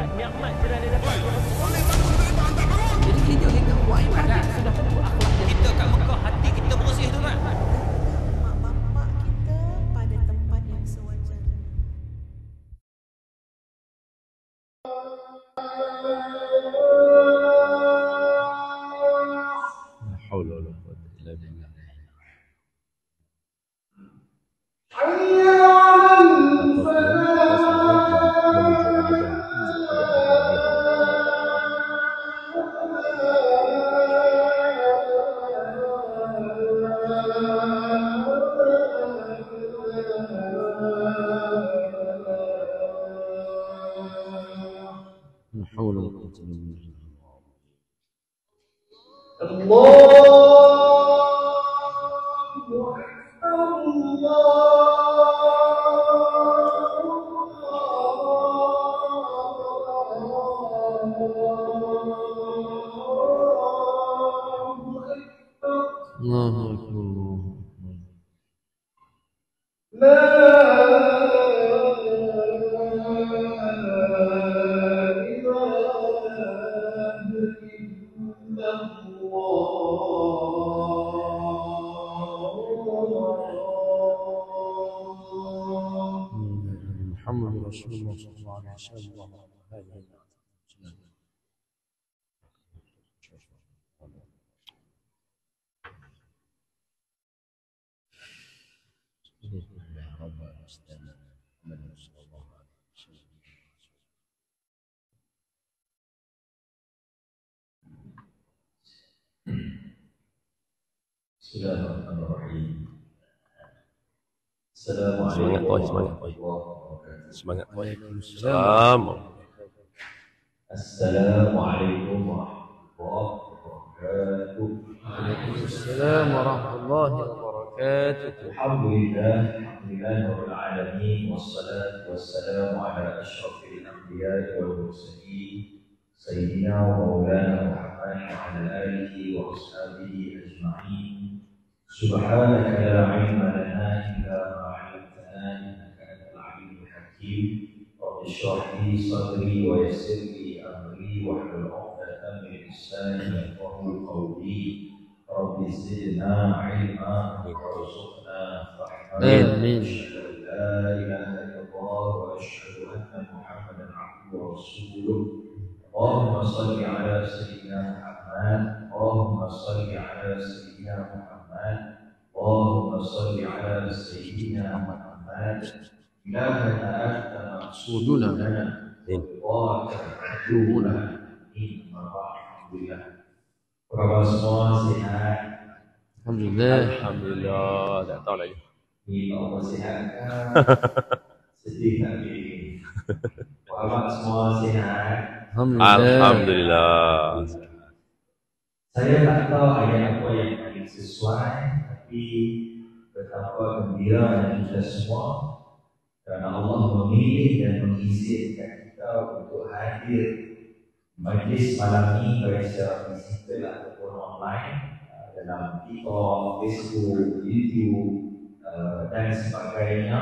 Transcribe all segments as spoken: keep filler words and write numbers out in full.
dapat, nikmat sudah dia dapat. Jadi kita kita buat ibadat. Sudah tentu akhlak dia. Kita kat Mekah hati kita bersih tu kan. Mak bapak kita pada tempat yang sewajarnya. La haula wala quwwata illa billah. La haula wala quwwata illa billah. Allahu akbar. Muhammad Rasulullah sallallahu alaihi wasallam. Bismillahirrahmanirrahim. Semangat boy, semangat boy. Semangat boy. Salam. Assalamualaikum warahmatullahi wabarakatuh. Waalaikumsalam warahmatullahi wabarakatuh. Alhamdulillah, alhamdulillah rabbil alamin wassalatu wassalamu ala asyrafil anbiya'i wal mursalin sayyidina wa maulana Muhammad wa ala alihi wa ashabihi ajma'in. Subhanaka la ilma lana illa ma 'allamtana innaka antal alimul hakim. Rabbi shrah li sadri wa yassir li amri wahlul 'uqdatam min lisani yafqahu qawli. Rabbi zidna 'ilma warzuqna fahma. Amin. Asyhadu an la ilaha illallah wa asyhadu anna Muhammadan 'abduhu wa rasuluh. Allahumma shalli 'ala sayyidina Muhammad. Allahumma shalli 'ala sayyidina Muhammad. Allahumma shalli 'ala sayyidina Muhammad. Ilahana anta maqsuduna wa ta'ala. Alhamdulillah. Kabar semua sihat. Alhamdulillah. Alhamdulillah. Tak tahu lagi. Ni Allah sihatkan. Sedih tak ni. Kabar semua sihat. Alhamdulillah. Alhamdulillah. Saya tak tahu ayat apa yang paling sesuai, tapi betapa gembira kita semua kerana Allah memilih dan mengizinkan kita untuk hadir majlis malam ini baik secara fizikal ataupun online dalam TikTok, Facebook, YouTube dan sebagainya,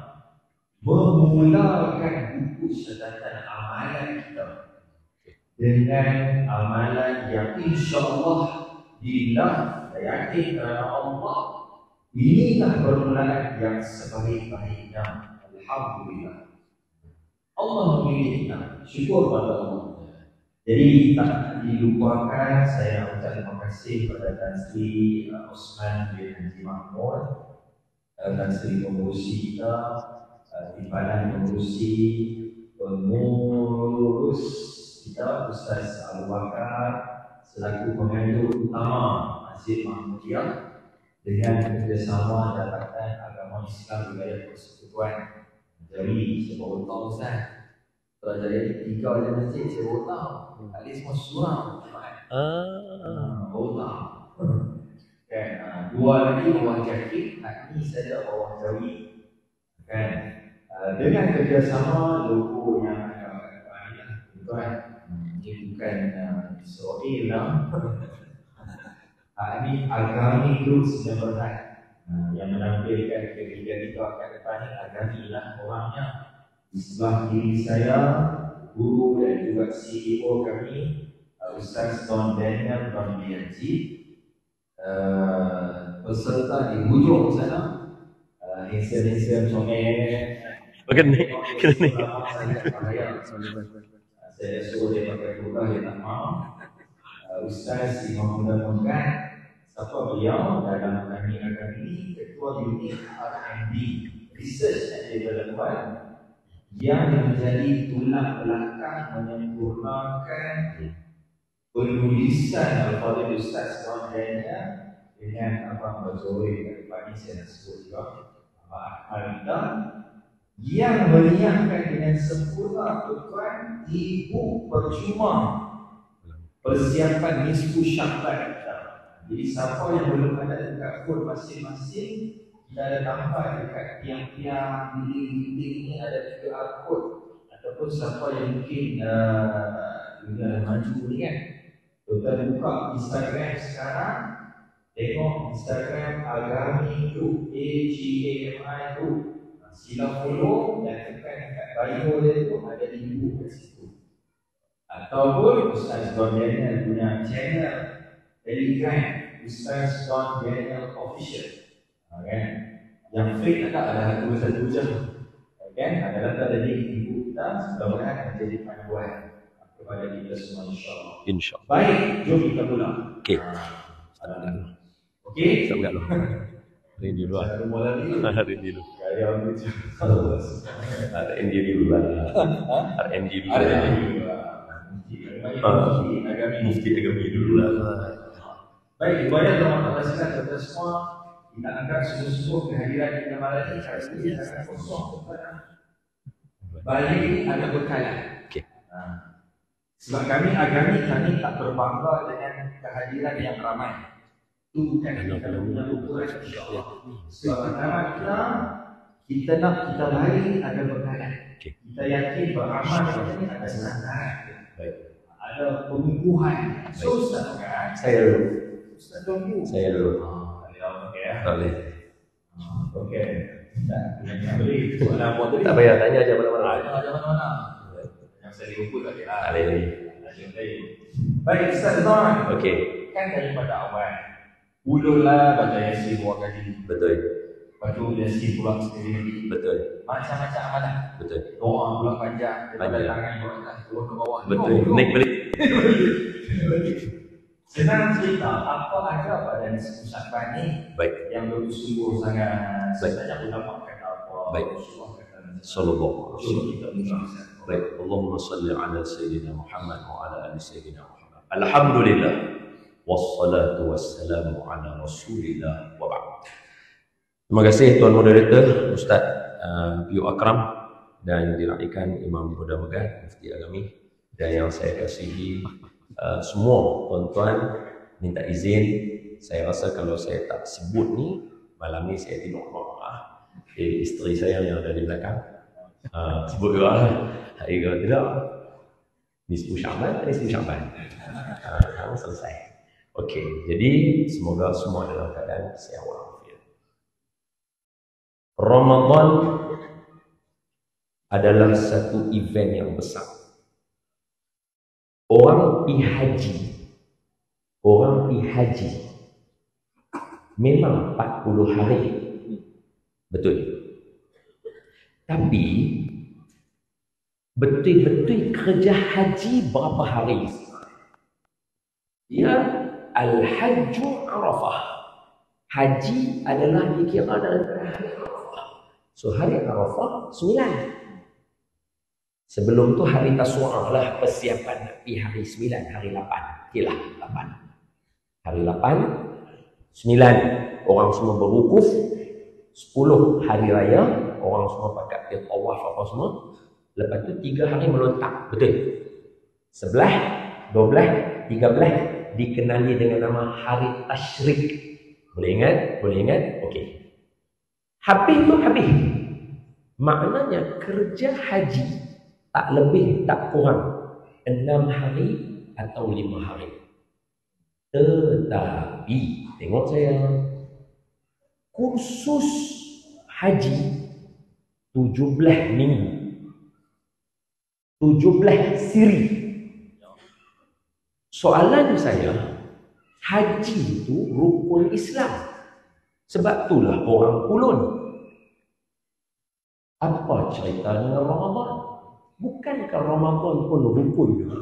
memulakan buku catatan amalan kita dengan amalan yang insya-Allah bila saya yakin kerana Allah, inilah permulaan yang sebaik-baiknya. Alhamdulillah, Allah memilih kita. Syukur pada Allah. Jadi tak dilupakan saya ucap terima kasih kepada Tan Sri Osman bin Haji Mahmud, Tan Sri pengurusi kita, timbalan pengurusi, pengurus kita Ustaz Abu Bakar selaku pengajar utama Masjid Mahmudiyah dengan kerjasama Jabatan Agama Islam Wilayah Persekutuan. Jadi saya baru tahu Ustaz, kalau jadi tiga ada masjid saya baru tahu. At least semua surau ah, baru tahu. Kan, dua lagi bawah jakit, ini saya bawah jawi. Kan, dengan kerjasama logo yang agak banyak, tuan. Ini bukan uh, Israel lah. Ini Agami Group Sdn Bhd uh, yang menampilkan ketiga kita kat depan ni. Agami lah orangnya. Di sebelah kiri saya guru dan juga C E O kami, uh, Ustaz Don Daniel Don B N G. Uh, peserta di hujung sana, uh, handsome-handsome comel. Kena ni, kena ni. Saya suruh dia pakai kurang, dia tak mahu. Uh, Ustaz Imam Muda Mungkan, siapa beliau dalam kami akan ini ketua unit R and D, Research and Development, yang menjadi tulang belakang menyempurnakan penulisan Al-Fadhil Ustaz Don Daniel dengan Abang Bazori dan Pak Nisa yang sebut juga Abang Harita, yang menyiapkan dengan sempurna tuan ibu percuma persiapan nisfu Syakban. Jadi siapa yang belum ada dekat phone masing-masing, kita ada tambah dekat tiang-tiang dinding-dinding ini ada Q R code. Ataupun siapa yang mungkin uh, dunia maju ni kan, kita buka Instagram sekarang, tengok Instagram Agami Group, A G A M I Group. Sila follow dan tekan dekat bio dia tu ada ibu kat situ. Ataupun Ustaz Don Daniel punya channel Telegram, Ustaz Don Daniel Official. Kan? Yang fake tak ada satu satu je. Kan? Adalah tak ada link ibu kita, mudah-mudahan menjadi panduan kepada kita semua insya-Allah. Insya-Allah. Baik, jom kita mula. Okey. Okey. Tak enggak loh. Hari ini dulu ah. Hari ini dulu. Gaya lucu. Ada N D dulu lah. Ada N D dulu. Ada lah. dulu. Mufti Agami. Mufti Agami dulu lah. Baik, ibadah dalam masalah kita semua, kita angkat sungguh-sungguh kehadiran kita malam ini hari ini akan kosong kepada balik ada bekalan. Okey. Nah, sebab kami agami kami tak berbangga dengan kehadiran yang ramai. Itu bukan kita punya ukuran insya-Allah. Sebab pertama kita kita nak kita balik ada bekalan. Okey. Kita yakin beramal ini ada standar. Baik. Ada pengukuhan. So Ustaz kan? Saya dulu. Ustaz dulu. Saya dulu. Okey ya. Tak boleh. Okey. Tak beri soalan buat tadi. Tak payah tanya aja mana-mana. Ada mana-mana. Yang saya lupa tadi lah. Tak boleh. Baik Ustaz Don. Okey. Kan daripada awal. Ulurlah baca Yasin dua kali. Betul. Lepas tu Yasin pulang sendiri. Betul. Macam-macam amalan. Betul. Doa pula panjang. Daripada Panjang. tangan ke atas, turun ke bawah. Betul. Tengok, Naik balik. Senang cerita, apa aja pada nisfu Syakban ni Baik. yang bersungguh sangat. Baik. Sebenarnya ulama kata apa? Baik. Rasulullah kata. Sallallahu alaihi Coba wasallam. kita dengar. Baik. Allahumma salli ala Sayyidina Muhammad wa ala ali Sayyidina Muhammad. Alhamdulillah. Wassalatu wassalamu ala Rasulillah wa ba'd. Terima kasih Tuan Moderator, Ustaz uh, Biu Akram dan diraihkan Imam Muda Megah, Mufti Agami, dan yang saya kasihi uh, semua tuan-tuan, minta izin. Saya rasa kalau saya tak sebut ni, malam ni saya tidur maaf. Eh, isteri saya yang ada di belakang uh, sebut juga lah. Hari kalau tidak, nisfu Syakban, nisfu Syakban. Uh, selesai. Okey, jadi semoga semua dalam keadaan sihat walafiat. Ramadan adalah satu event yang besar. Orang pergi haji, orang pergi haji memang empat puluh hari. Betul. Tapi betul-betul kerja haji berapa hari? Ya, Al-Hajju Arafah. Haji adalah dikira dalam hari Arafah. So hari Arafah sembilan. Sebelum tu hari Tasu'a lah persiapan nak pergi hari sembilan, hari lapan. Okeylah, lapan. Hari lapan, sembilan orang semua berwukuf. Sepuluh hari raya, orang semua pakai dia tawaf apa semua. Lepas tu tiga hari melontak. Betul? Sebelah, dua belas, tiga belas dikenali dengan nama hari Tasyrik. Boleh ingat? Boleh ingat? Okey. Habis tu habis. Maknanya kerja haji tak lebih tak kurang enam hari atau lima hari. Tetapi tengok saya, kursus haji tujuh belas minggu. tujuh belas siri. Soalan saya, haji itu rukun Islam. Sebab itulah orang kulun. Apa cerita dengan Ramadan? Bukankah Ramadan pun rukun juga?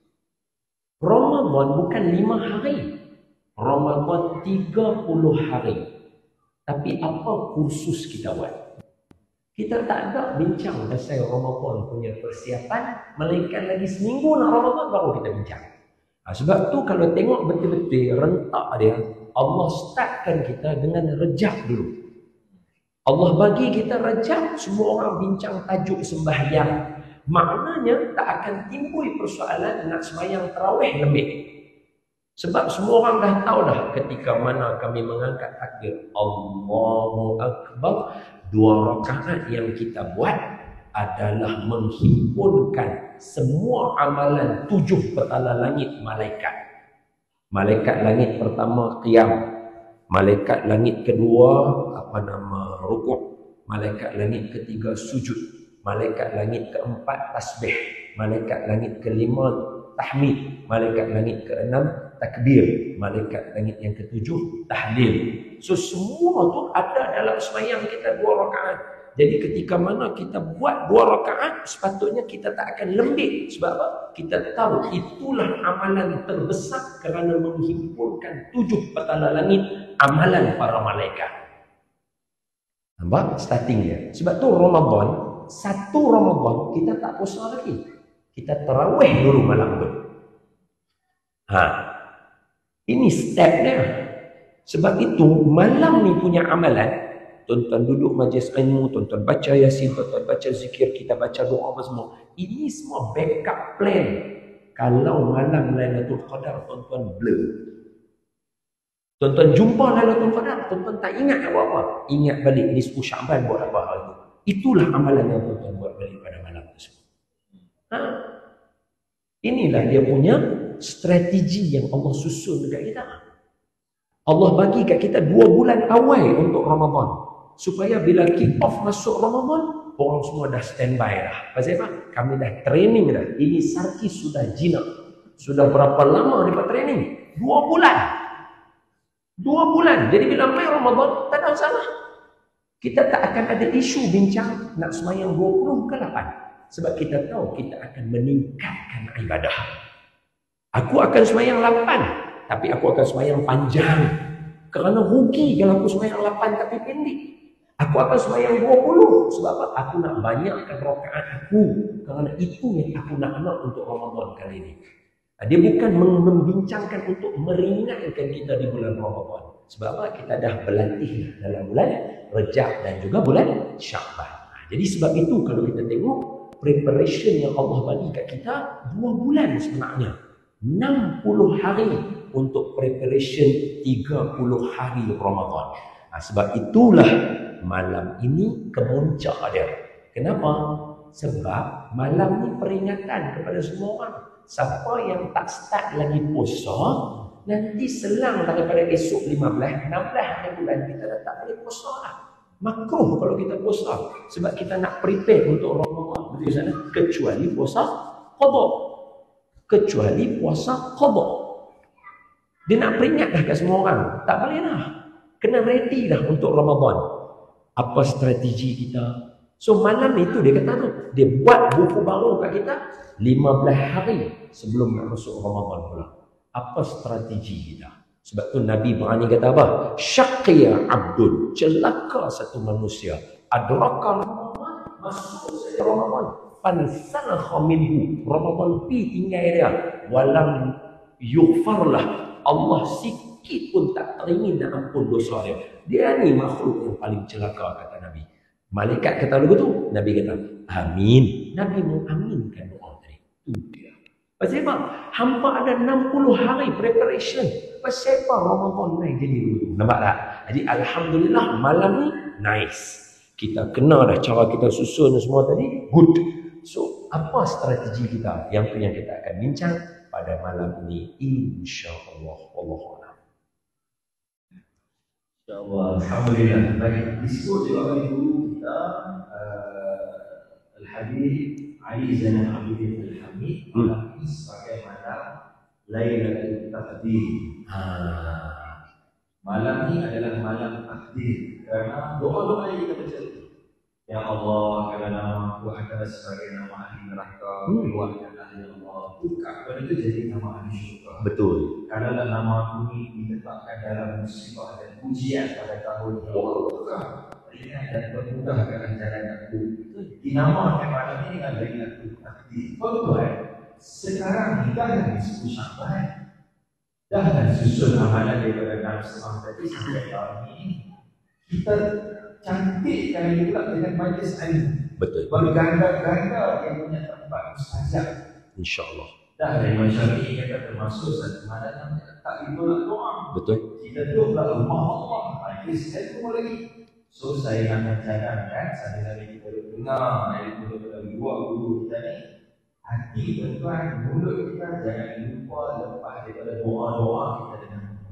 Ramadan bukan lima hari. Ramadan tiga puluh hari. Tapi apa kursus kita buat? Kita tak ada bincang pasal Ramadan punya persiapan, melainkan lagi seminggu nak Ramadan baru kita bincang. Ha, sebab tu kalau tengok betul-betul rentak dia, Allah startkan kita dengan Rejab dulu. Allah bagi kita Rejab, semua orang bincang tajuk sembahyang. Maknanya tak akan timbul persoalan nak sembahyang tarawih lebih. Sebab semua orang dah tahu dah ketika mana kami mengangkat takbir Allahu Akbar, dua rakaat yang kita buat adalah menghimpunkan semua amalan tujuh petala langit malaikat. Malaikat langit pertama qiyam, malaikat langit kedua apa nama rukuk, malaikat langit ketiga sujud, malaikat langit keempat tasbih, malaikat langit kelima tahmid, malaikat langit keenam takbir, malaikat langit yang ketujuh tahlil. So semua tu ada dalam sembahyang kita dua rakaat. Jadi ketika mana kita buat dua rakaat, sepatutnya kita tak akan lembik. Sebab apa? Kita tahu itulah amalan terbesar kerana menghimpunkan tujuh petala langit amalan para malaikat. Nampak starting dia. Sebab tu Ramadan, satu Ramadan kita tak puasa lagi. Kita tarawih dulu malam tu. Ha. Ini step dia. Sebab itu malam ni punya amalan, tuan-tuan duduk majlis ilmu, tuan-tuan baca Yasin, tuan-tuan baca zikir, kita baca doa apa semua. Ini semua backup plan. Kalau malam Lailatul Qadar tuan-tuan blur. Tuan-tuan jumpa Lailatul Qadar, tuan-tuan tak ingat apa-apa. Ingat balik nisfu Syaban buat apa hal itu. Itulah amalan yang tuan-tuan buat balik pada malam tersebut. Ha? Inilah dia punya strategi yang Allah susun dekat kita. Allah bagi kat kita dua bulan awal untuk Ramadan. Supaya bila kick off masuk Ramadan, orang semua dah standby dah. Pasal apa? Kami dah training dah. Ini Sarki sudah jinak. Sudah berapa lama dia buat training? Dua bulan. Dua bulan. Jadi bila main Ramadan, tak ada masalah. Kita tak akan ada isu bincang nak semayang dua puluh ke lapan. Sebab kita tahu kita akan meningkatkan ibadah. Aku akan semayang lapan, tapi aku akan semayang panjang. Kerana rugi kalau aku semayang lapan tapi pendek. Aku akan semayang dua puluh. Sebab apa? Aku nak banyakkan rakaat aku. Kerana itu yang aku nak nak untuk Ramadan kali ini. Dia bukan membincangkan untuk meringankan kita di bulan Ramadan. Sebab apa? Kita dah berlatih dalam bulan Rejab dan juga bulan Sya'ban. Jadi sebab itu kalau kita tengok preparation yang Allah bagi kat kita dua bulan sebenarnya. enam puluh hari untuk preparation tiga puluh hari Ramadan. Nah, sebab itulah malam ini kemuncak dia. Kenapa? Sebab malam ni peringatan kepada semua orang. Siapa yang tak start lagi puasa, nanti selang daripada esok lima belas, enam belas hari bulan kita dah tak boleh puasa lah. Makruh kalau kita puasa. Sebab kita nak prepare untuk Ramadan. Betul sana? Kecuali puasa qada. Kecuali puasa qada. Dia nak peringat dah kat semua orang. Tak boleh lah. Kena ready dah untuk Ramadan. Apa strategi kita? So malam itu dia kata tu, dia buat buku baru kat kita lima belas hari sebelum nak masuk Ramadan pula. Apa strategi kita? Sebab tu Nabi berani kata apa? Syaqiya abdun, celaka satu manusia. Adraka Ramadan, masuk saja Ramadan. Fansalakha minhu, Ramadan pi tinggal dia. Walam yughfarlah, Allah sikit pun tak teringin nak ampun dosa dia. Dia ni makhluk yang paling celaka kata Nabi. Malaikat kata lagu tu, Nabi kata amin. Nabi mengaminkan doa tadi. Itu dia. Pasal apa? Hampa ada enam puluh hari preparation. Pasal apa Ramadan naik jadi dulu? Nampak tak? Jadi alhamdulillah malam ni nice. Kita kena dah cara kita susun semua tadi good. So apa strategi kita? Yang tu yang kita akan bincang pada malam ini insya-Allah. Wallahu a'lam. InsyaAllah, Alhamdulillah. Baik, disebut juga oleh guru kita uh, Al-Habib Ali Zainal Abidin Al-Hamid Hmm. malam ini sebagai malam Lailatul Taqdir. Ha. Malam ini adalah malam takdir karena doa-doa yang kita baca. Ya Allah, kalau nama aku ada sebagai nama ahli neraka, Hmm. keluarkanlah ya Allah. Bukan, kalau itu jadi nama ahli syurga. Betul. Kalau nama aku ini diletakkan dalam musibah dan ujian pada tahun ini, Allah buka ringan dan permudahkan jalan aku. Dinamakan malam ini dengan Lailatul Taqdir. Tuan-tuan, sekarang ni dah dah sepuluh Syawal. Dah dah susun amalan daripada enam setengah tadi sampai tahun ini. Kita cantikkan lagi pula dengan majlis ilmu. Betul. Berganda-ganda yang punya tempat mustajab. InsyaAllah. Dah dari Imam Syafi'i kata termasuk satu malam yang tak ditolak doa. Betul. Kita duduk dalam rumah Allah, majlis ilmu lagi. So saya nak cadangkan sambil hari kita dengar dari mulut dari dua guru kita ni, hati tuan-tuan, mulut kita jangan lupa lepas daripada doa-doa kita dengan Allah.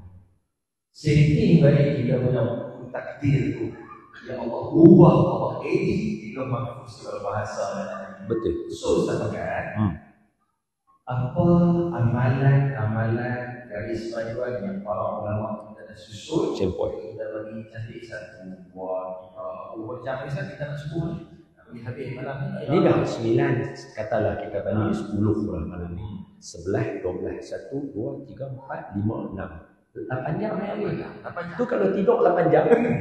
Setting balik kita punya takdir tu. Ya Allah, ubah Allah edit jika mahfuz segala bahasa dan Betul. so sahabat, Hmm. apa amalan-amalan garis panduan yang para ulama kita dah susun, Sempoi. kita bagi cantik satu buah uh, macam misal kita nak subuh ni, nak habis malam ni. Ini dah sembilan, katalah kita bagi sepuluh kurang malam ni. Sebelah, dua belas, satu, dua, tiga, empat, lima, enam. Lapan jam ni. Tu kalau tidur lapan jam,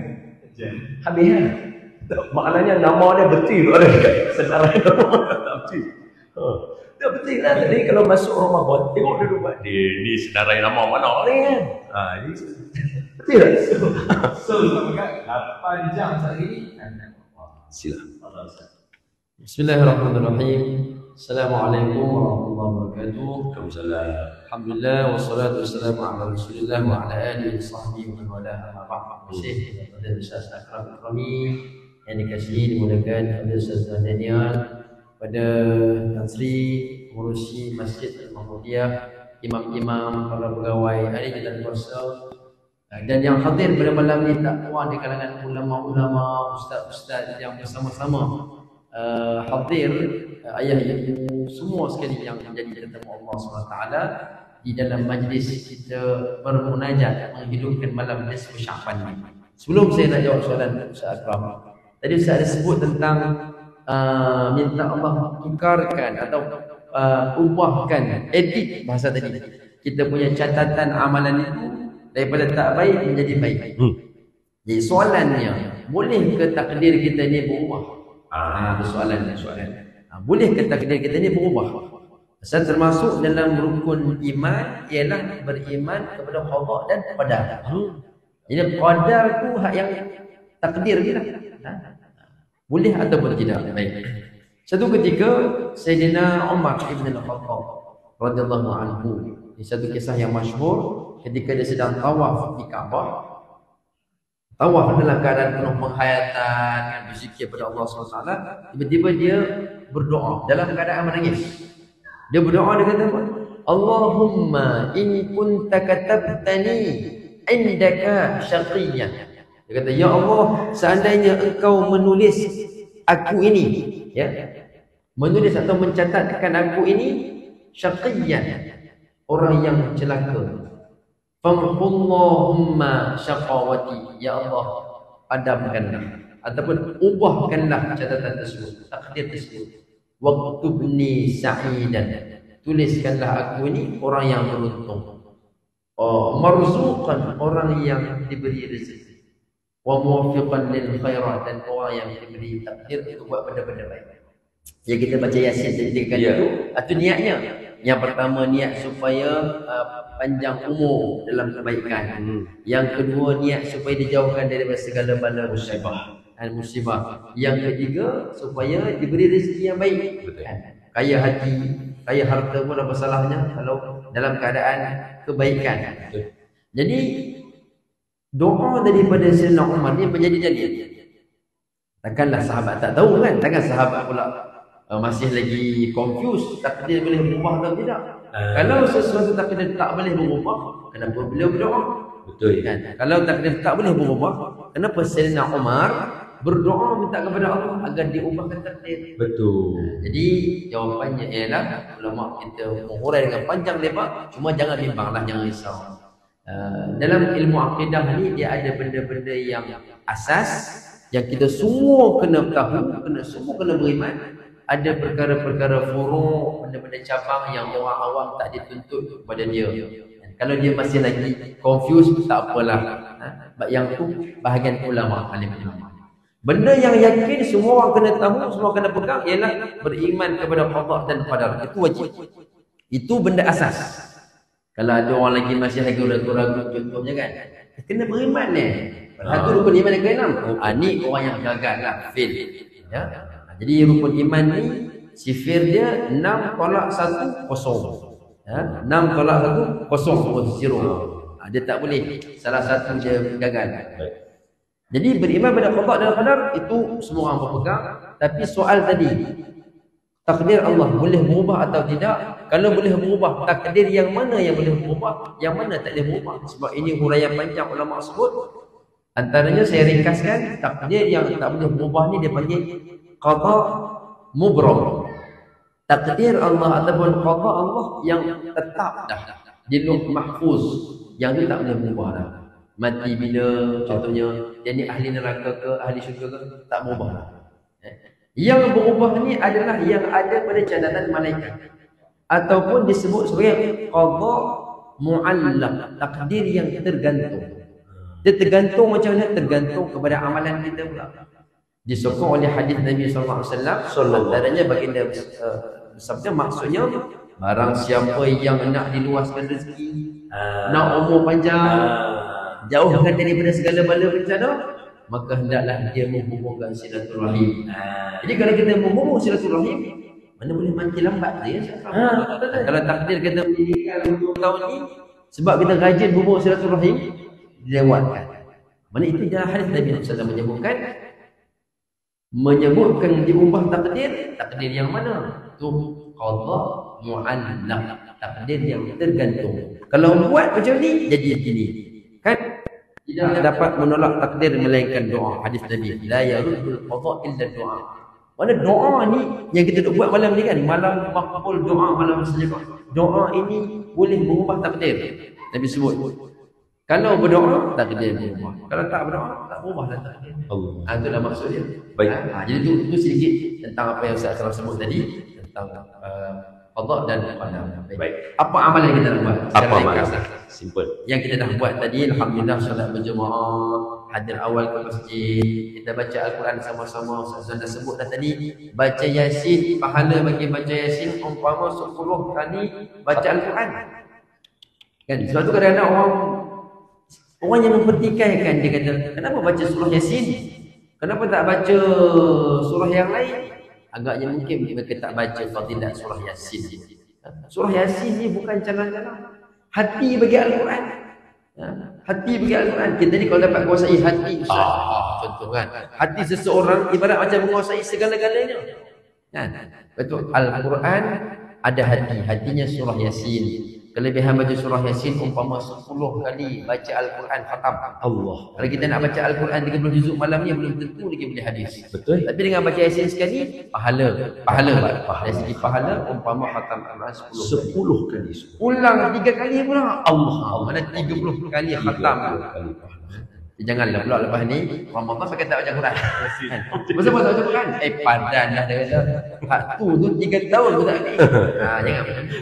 habis kan? Maknanya nama dia betul ada dekat senarai nama tak betul. Ha. Dia betul lah tadi kalau masuk Ramadan, tengok dia duduk buat. Dia ni senarai nama mana ni kan? Ha, ni betul tak? So, sahabat, lapan jam sehari ni. Sila. Allah Ustaz. Bismillahirrahmanirrahim. Assalamualaikum warahmatullahi wabarakatuh. Waalaikumsalam. Alhamdulillah wassalatu wassalamu ala Rasulillah wa ala alihi wasahbihi wa man wala amma ba'd. Syekh Fadil Ustaz Akram Akrami yang dikasihi dimulakan oleh Ustaz Daniel pada Tan Sri pengurusi Masjid Al-Mahmudiyah, imam-imam, para pegawai hari dan kuasa, dan yang hadir pada malam ni tak puan di kalangan ulama-ulama, ustaz-ustaz yang bersama-sama uh, hadir, uh, ayah ibu semua sekali yang menjadi tetamu Allah subhanahu wa taala di dalam majlis kita bermunajat menghidupkan malam nisfu Sya'ban ni. Sebelum saya nak jawab soalan Ustaz Akram, tadi Ustaz ada sebut tentang uh, minta Allah tukarkan atau uh, ubahkan, edit bahasa tadi. Kita punya catatan amalan itu daripada tak baik menjadi baik. Hmm. Jadi soalannya, boleh ke takdir kita ni berubah? Ah, Ah, soalan soalan. Ah, boleh ke takdir kita ni berubah? Pasal termasuk dalam rukun iman ialah beriman kepada qada dan qadar. Hmm. Jadi qadar tu hak yang takdir kita. Ha? Boleh ataupun tidak? Baik. Satu ketika Sayyidina Umar ibn al-Khattab radhiyallahu anhu, ini satu kisah yang masyhur ketika dia sedang tawaf di Kaabah. Tawaf dalam keadaan penuh penghayatan dan berzikir kepada Allah subhanahu wa taala, tiba-tiba dia berdoa dalam keadaan menangis. Dia berdoa, dia kata apa? Allahumma in kunta katabtani indaka syaqiyyan. Dia kata, ya Allah, seandainya engkau menulis aku ini, ya, menulis atau mencatatkan aku ini syaqiyyan, orang yang celaka. Famhullahumma syaqawati, ya Allah, padamkanlah ataupun ubahkanlah catatan tersebut, takdir tersebut. Waktubni sa'idan, tuliskanlah aku ini orang yang beruntung. Oh, marzuqan, orang yang diberi rezeki. Wa muwaffiqan lil khairat, dan orang yang diberi takdir untuk buat benda-benda baik. Ya, kita baca Yasin tadi kan Ya. itu, itu niatnya. Yang pertama niat supaya uh, panjang umur dalam kebaikan. Hmm. Yang kedua niat supaya dijauhkan daripada segala bala musibah dan musibah. Yang ketiga supaya diberi rezeki yang baik. Betul. Kan? Kaya hati, kaya harta pun apa salahnya kalau dalam keadaan kebaikan. Betul. Jadi doa daripada Sayyidina Umar ni menjadi dalil. Takkanlah sahabat tak tahu kan? Takkan sahabat pula uh, masih lagi confused takdir boleh berubah atau tidak? Uh, Kalau sesuatu takdir tak boleh berubah, kenapa beliau berdoa? Betul. Kan? Kalau takdir tak boleh berubah, kenapa Sayyidina Umar berdoa minta kepada Allah agar diubahkan takdir. Betul. Jadi jawapannya ialah ulama kita mengurai dengan panjang lebar, cuma jangan bimbanglah, jangan risau. Uh, dalam ilmu akidah ni dia ada benda-benda yang asas yang kita semua kena tahu, kena semua kena beriman. Ada perkara-perkara furu', benda-benda cabang yang orang awam tak dituntut kepada dia. Kalau dia masih lagi confused, tak apalah. Ha? Yang tu bahagian ulama, alim ulama. Benda yang yakin semua orang kena tahu, semua kena pegang ialah beriman kepada qada dan qadar. Itu wajib. Itu benda asas. Kalau ada orang lagi masih lagi ragu-ragu contohnya kan, kena beriman ni. Satu rukun iman yang keenam. Ah ni orang yang gagal lah, fail. Ya. Jadi rukun iman ni sifir dia enam tolak satu kosong. Ya, enam tolak satu kosong atau zero. Ha, dia tak boleh salah satu dia gagal. Jadi beriman pada qada dan qadar itu semua orang berpegang, tapi soal tadi takdir Allah boleh berubah atau tidak? Kalau boleh berubah, takdir yang mana yang boleh berubah, yang mana tak boleh berubah? Sebab ini huraian panjang ulama sebut. Antaranya saya ringkaskan, takdir yang tak boleh berubah ni dia panggil qada mubram. Takdir Allah ataupun qada Allah yang tetap dah di lauh mahfuz, yang tu tak boleh berubah dah. Mati bila contohnya dia ni ahli neraka ke ahli syurga ke, tak berubah dah. Yang berubah ni adalah yang ada pada catatan malaikat ataupun disebut sebagai qada muallaq, takdir yang tergantung. Dia tergantung macam mana? Tergantung kepada amalan kita pula. Disokong oleh hadis Nabi sallallahu alaihi wasallam. Antaranya baginda uh, sabda, maksudnya barang siapa yang nak diluaskan rezeki, uh, nak umur panjang, uh, jauhkan daripada segala bala bencana, maka hendaklah dia menghubungkan silaturahim. Uh, Jadi kalau kita menghubung silaturahim, mana boleh mati lambat dia. Uh, kalau takdir kita meninggal untuk tahun ni sebab kita rajin hubung silaturahim, dilewatkan. Mana itu dalam hadis Nabi sallallahu alaihi wasallam menyebutkan menyebutkan diubah takdir, takdir yang mana? Tu qada muallaq, takdir yang tergantung. Kalau buat macam ni jadi begini. Kan tidak dapat menolak takdir melainkan doa. Hadis Nabi, la yaruddul qada illa doa. Mana doa ni yang kita buat malam ni kan, malam makbul doa, malam sejak. Doa ini boleh mengubah takdir. Nabi sebut, kalau berdoa, takdir berubah. Kalau tak berdoa, tak berubahlah takdir. Allah. Ha, itulah maksud dia. Baik. Ha, jadi itu, itu sedikit tentang apa yang saya telah sebut tadi, tentang uh, qada dan qadar. Baik. Baik. Apa amalan yang kita nak buat? Apa amalan? Simple. Yang kita dah buat tadi, alhamdulillah solat berjemaah, hadir awal ke masjid, kita baca Al-Quran sama-sama. Saya dah sebut dah tadi, baca Yasin, pahala bagi baca Yasin umpama sepuluh kali baca Al-Quran. Kan? Sebab tu kadang-kadang orang orang yang mempertikaikan, dia kata, kenapa baca surah Yasin? Kenapa tak baca surah yang lain? Agaknya mungkin mereka tak baca fadilat surah Yasin. Surah Yasin ni bukan jalan-jalan. Hati bagi Al-Quran. Hati bagi Al-Quran. Kita ni kalau dapat menguasai hati, ah, contoh kan, hati seseorang ibarat macam menguasai segala-galanya. Kan? Betul. Al-Quran ada hati. Hatinya surah Yasin. Kelebihan baca surah Yasin umpama sepuluh kali baca Al-Quran khatam. Allah. Kalau kita nak baca Al-Quran tiga puluh juzuk malam ni belum tentu lagi boleh hadis. Betul. Tapi dengan baca Yasin sekali, pahala. Pahala. Pahala. Dari segi pahala umpama khatam Al-Quran sepuluh kali. Ulang tiga kali pula. Allah. Mana tiga puluh kali khatam. Janganlah pula lepas ni Ramadan pakai tak baca Quran. Masa apa tak baca Quran? Eh padan dah dia kata. Hak tu tu tiga tahun pun tak habis. Ha, jangan macam tu.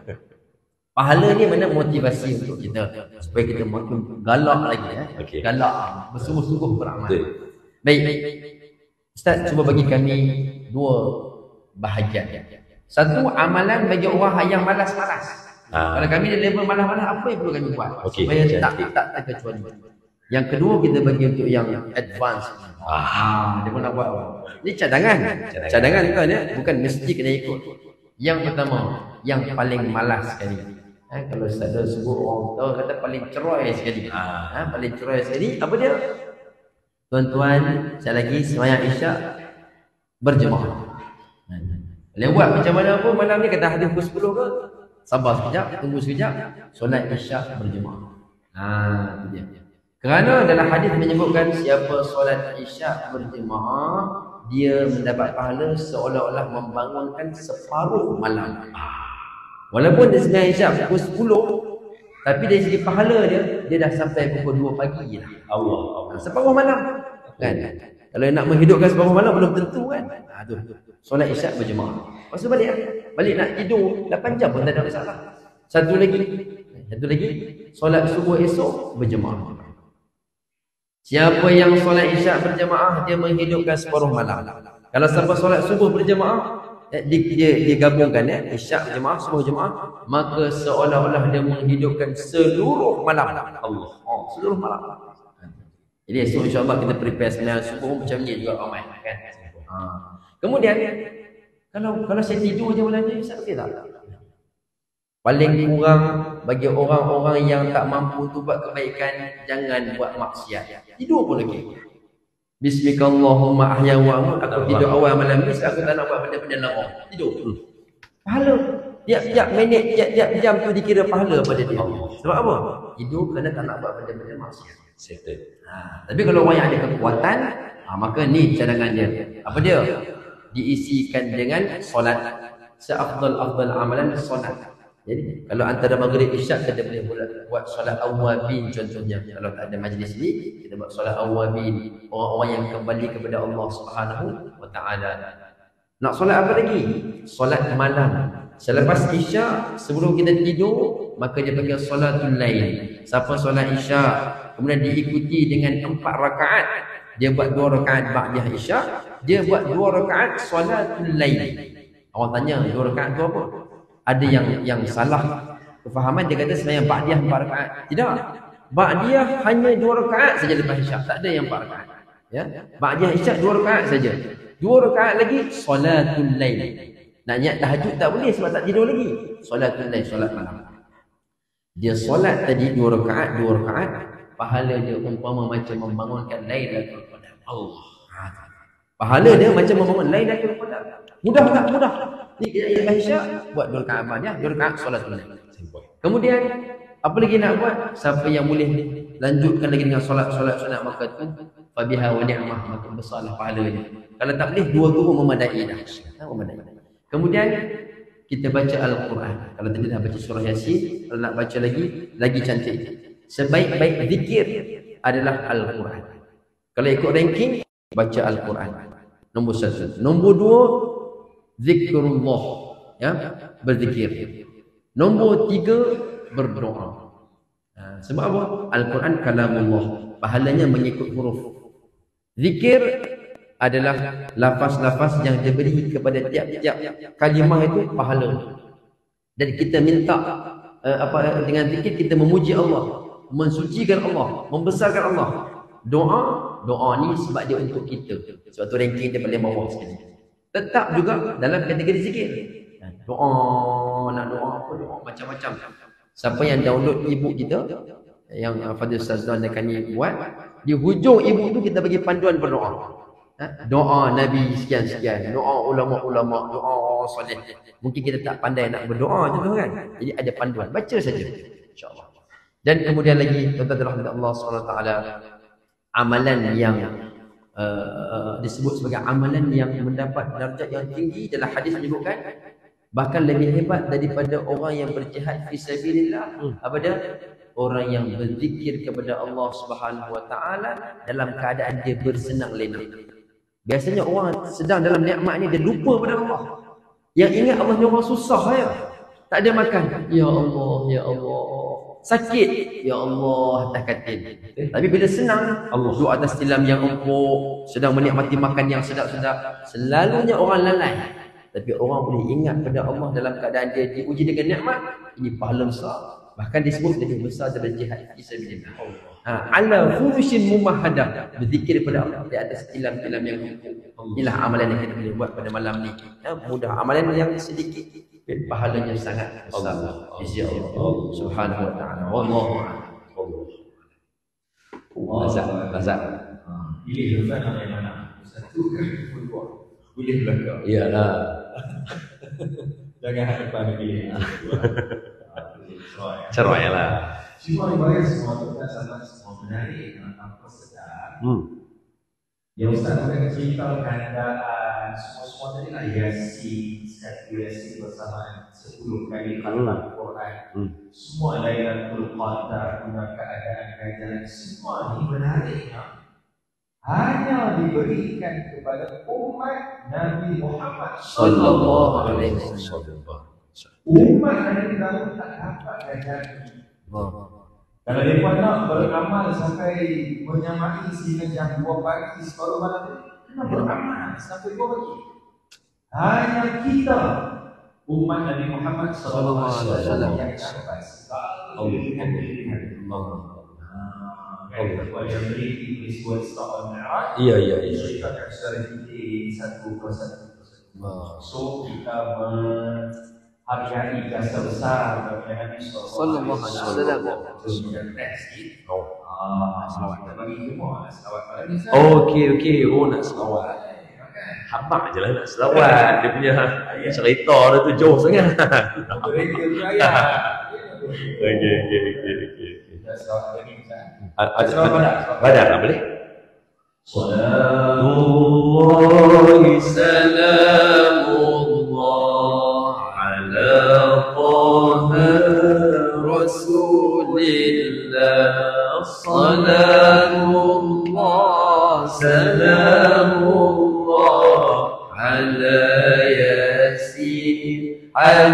Pahala ni mana motivasi untuk kita supaya kita makin galak lagi ya. Okay. Galak, bersungguh-sungguh beramal. Betul. Baik. Ustaz cuba bagi kami dua bahagian. Satu, amalan bagi orang yang malas-malas. Ah. Kalau kami di level malas-malas, apa yang perlu kami buat okay. supaya tak tak terkecuali. Yang kedua, kita bagi untuk yang advance. Ah, dia pun nak buat. Ini cadangan. Cadangan, cadangan kan ya, bukan mesti kena ikut. Yang pertama, yang paling malas sekali. Ha, kalau Ustaz dah sebut orang tahu kata paling ceroy sekali. Ha, paling ceroy sekali. Apa dia? Tuan-tuan, saya lagi sembahyang Isyak berjemaah. Boleh buat macam mana pun malam ni kata hadis pukul sepuluh ke? Sabar sekejap, tunggu sekejap, solat Isyak berjemaah. Ha, itu dia. Kerana dalam hadis menyebutkan siapa solat isyak berjemaah, dia mendapat pahala seolah-olah membangunkan separuh malam. Walaupun dia sembahyang isyak pukul sepuluh, tapi dari segi pahala dia, dia dah sampai pukul dua pagi lah. Allah, Allah. Separuh malam. Kan? Kalau nak menghidupkan separuh malam belum tentu kan. Ha, tu. Solat isyak berjemaah. Lepas tu balik lah. Balik nak tidur lapan jam pun tak ada masalah. Satu lagi. Satu lagi. Solat subuh esok berjemaah. Siapa yang solat isyak berjemaah, dia menghidupkan separuh malam. Kalau siapa solat subuh berjemaah, dia, dia, dia gabungkan ya, isyak berjemaah, subuh berjemaah, maka seolah-olah dia menghidupkan seluruh malam. Allah. Oh, seluruh malam. Jadi esok insya-Allah kita prepare sembahyang subuh macam ni juga ramai kan. Ha. Kemudian kalau kalau saya tidur je malam ni, saya okey tak? Paling kurang bagi orang-orang yang tak mampu untuk buat kebaikan, jangan buat maksiat. Tidur pun lagi. Bismillahirrahmanirrahim. Ahya wa amut. Aku tidur awal malam ni, aku tak nak buat benda-benda larang. Tidur. Pahala. Tiap-tiap minit, tiap-tiap jam tu dikira pahala pada dia. Sebab apa? Tidur kerana tak nak buat benda-benda maksiat. Settle. Ha, tapi kalau orang yang ada kekuatan, ha, maka ni cadangan dia. Apa dia? Diisikan dengan solat. Seafdal-afdal amalan solat. Jadi kalau antara maghrib isyak kita boleh buat, buat solat awwabin contohnya. Kalau tak ada majlis ni, kita buat solat awwabin, orang-orang yang kembali kepada Allah Subhanahu wa taala. Nak solat apa lagi? Solat malam. Selepas isyak, sebelum kita tidur, maka dia panggil solatul lail. Siapa solat isyak kemudian diikuti dengan empat rakaat, dia buat dua rakaat ba'diyah isyak, dia buat dua rakaat solatul lail. Orang tanya, dua rakaat tu apa? Ada yang yang salah kefahaman, dia kata sembahyang ba'diyah empat rakaat. Tidak. Ba'diyah hanya dua rakaat saja lepas isyak, tak ada yang empat rakaat. Ya. Ba'diyah isyak dua rakaat saja. Dua rakaat lagi solatul lail. Nak niat tahajud tak boleh sebab tak tidur lagi. Solatul lail, solat malam. Dia solat tadi dua rakaat, dua rakaat, pahala dia umpama macam membangunkan Lailatul Qadar. Allah. Pahala dia macam membangun Lailatul Qadar. Mudah tak? Mudah. Ni kita isyak buat dua rakaat ba'diyah, dua rakaat solatul lail. Kemudian apa lagi nak buat? Siapa yang boleh lanjutkan lagi dengan solat-solat sunat maka tu fabiha wa ni'mah, maka besarlah pahalanya. Kalau tak boleh, dua tu pun memadai dah. Ha, memadai. Kemudian kita baca Al-Quran. Kalau tadi dah baca surah Yasin, kalau nak baca lagi, lagi cantik. Sebaik-baik zikir adalah Al-Quran. Kalau ikut ranking, baca Al-Quran. Nombor satu. Nombor dua, zikrullah. Ya, berzikir. Nombor tiga, berdoa. Ha, sebab apa? Al-Quran kalamullah. Pahalanya mengikut huruf. Zikir adalah lafaz-lafaz yang diberi kepada tiap-tiap kalimah itu pahala. Dan kita minta uh, apa dengan zikir kita memuji Allah, mensucikan Allah, membesarkan Allah. Doa, doa ni sebab dia untuk kita. Sebab tu ranking dia paling bawah sekali. Tetap juga dalam kategori zikir. Doa, nak doa apa doa macam-macam. Siapa yang download e-book kita yang uh, Fadil Ustaz dan Kani buat, di hujung e-book tu kita bagi panduan berdoa. Ha? Doa Nabi sekian-sekian, doa ulama-ulama, doa soleh. Mungkin kita tak pandai nak berdoa je tu kan. Jadi ada panduan, baca saja insya-Allah. Dan kemudian lagi tuan-tuan rahmat Allah subhanahu wa taala, amalan yang uh, disebut sebagai amalan yang mendapat darjat yang tinggi dalam hadis menyebutkan bahkan lebih hebat daripada orang yang berjihad fi sabilillah. Hmm. Apa dia? Orang yang berzikir kepada Allah Subhanahu wa taala dalam keadaan dia bersenang lenang. Biasanya orang sedang dalam nikmat ni dia lupa pada Allah. Yang ingat Allah ni orang susah ya. Tak ada makan. Ya Allah, ya Allah. Sakit. Ya Allah, takatin. Tapi bila senang, Allah duduk atas tilam yang empuk, sedang menikmati makan yang sedap-sedap, selalunya orang lalai. Tapi orang boleh ingat pada Allah dalam keadaan dia diuji dengan nikmat, ini pahala besar. Bahkan disebut lebih besar daripada jihad fisabilillah. Ha, ala furushin mumahhadah, berzikir kepada Allah di atas tilam-tilam yang empuk. Inilah amalan yang kita boleh buat pada malam ni. Ya, mudah, amalan yang sedikit, pahalanya sangat besar. Insya Allah Subhanahu wa taala. Wallahu a'lam. Lazat, lazat. Pilih lepas nama yang mana? Satu kan dua. Pilih belakang. Iyalah. Jangan hadapan pilih. Cerai lah. Cuma riwayat semua tu tak sama semua menarik tanpa sedar. Hmm. Yang Ustaz akan cerita keadaan semua-semua tadi lah Yasin, satu Yasin bersama sepuluh kali khatam Quran. Hmm. Semua Lailatul Qadar, guna keadaan-keadaan semua ini menariknya hanya diberikan kepada umat Nabi Muhammad Sallallahu alaihi wasallam. Umat Nabi Dawud tak dapat keadaan ini. Kalau mereka nak beramal sampai menyamai sehingga jam dua pagi separuh malam, nak beramal sampai dua pagi. Hanya kita umat Nabi Muhammad sallallahu alaihi wasallam yang dapat segala pilihan-pilihan Allah. Kalau yang beri peristiwa Isra dan Mi'raj, Iya, iya, iya. ceritakan secara detail satu persatu. So kita menghargai jasa besar daripada Nabi sallallahu alaihi wasallam. Kemudian teks Oh. ah selawat kita bagi semua selawat pada Nabi. Okey, okey. Oh, nak selawat. Habaq je lah nak selawat. Dia punya cerita dia tu jauh sangat. Mereka beraya. Okey, okey, okey, okey. Selawat lagi Ustaz. Ada Selawat pada. Pada tak boleh? Sallallahu salamullah ala Taha Rasulillah. Salamullah salamullah ala Yasin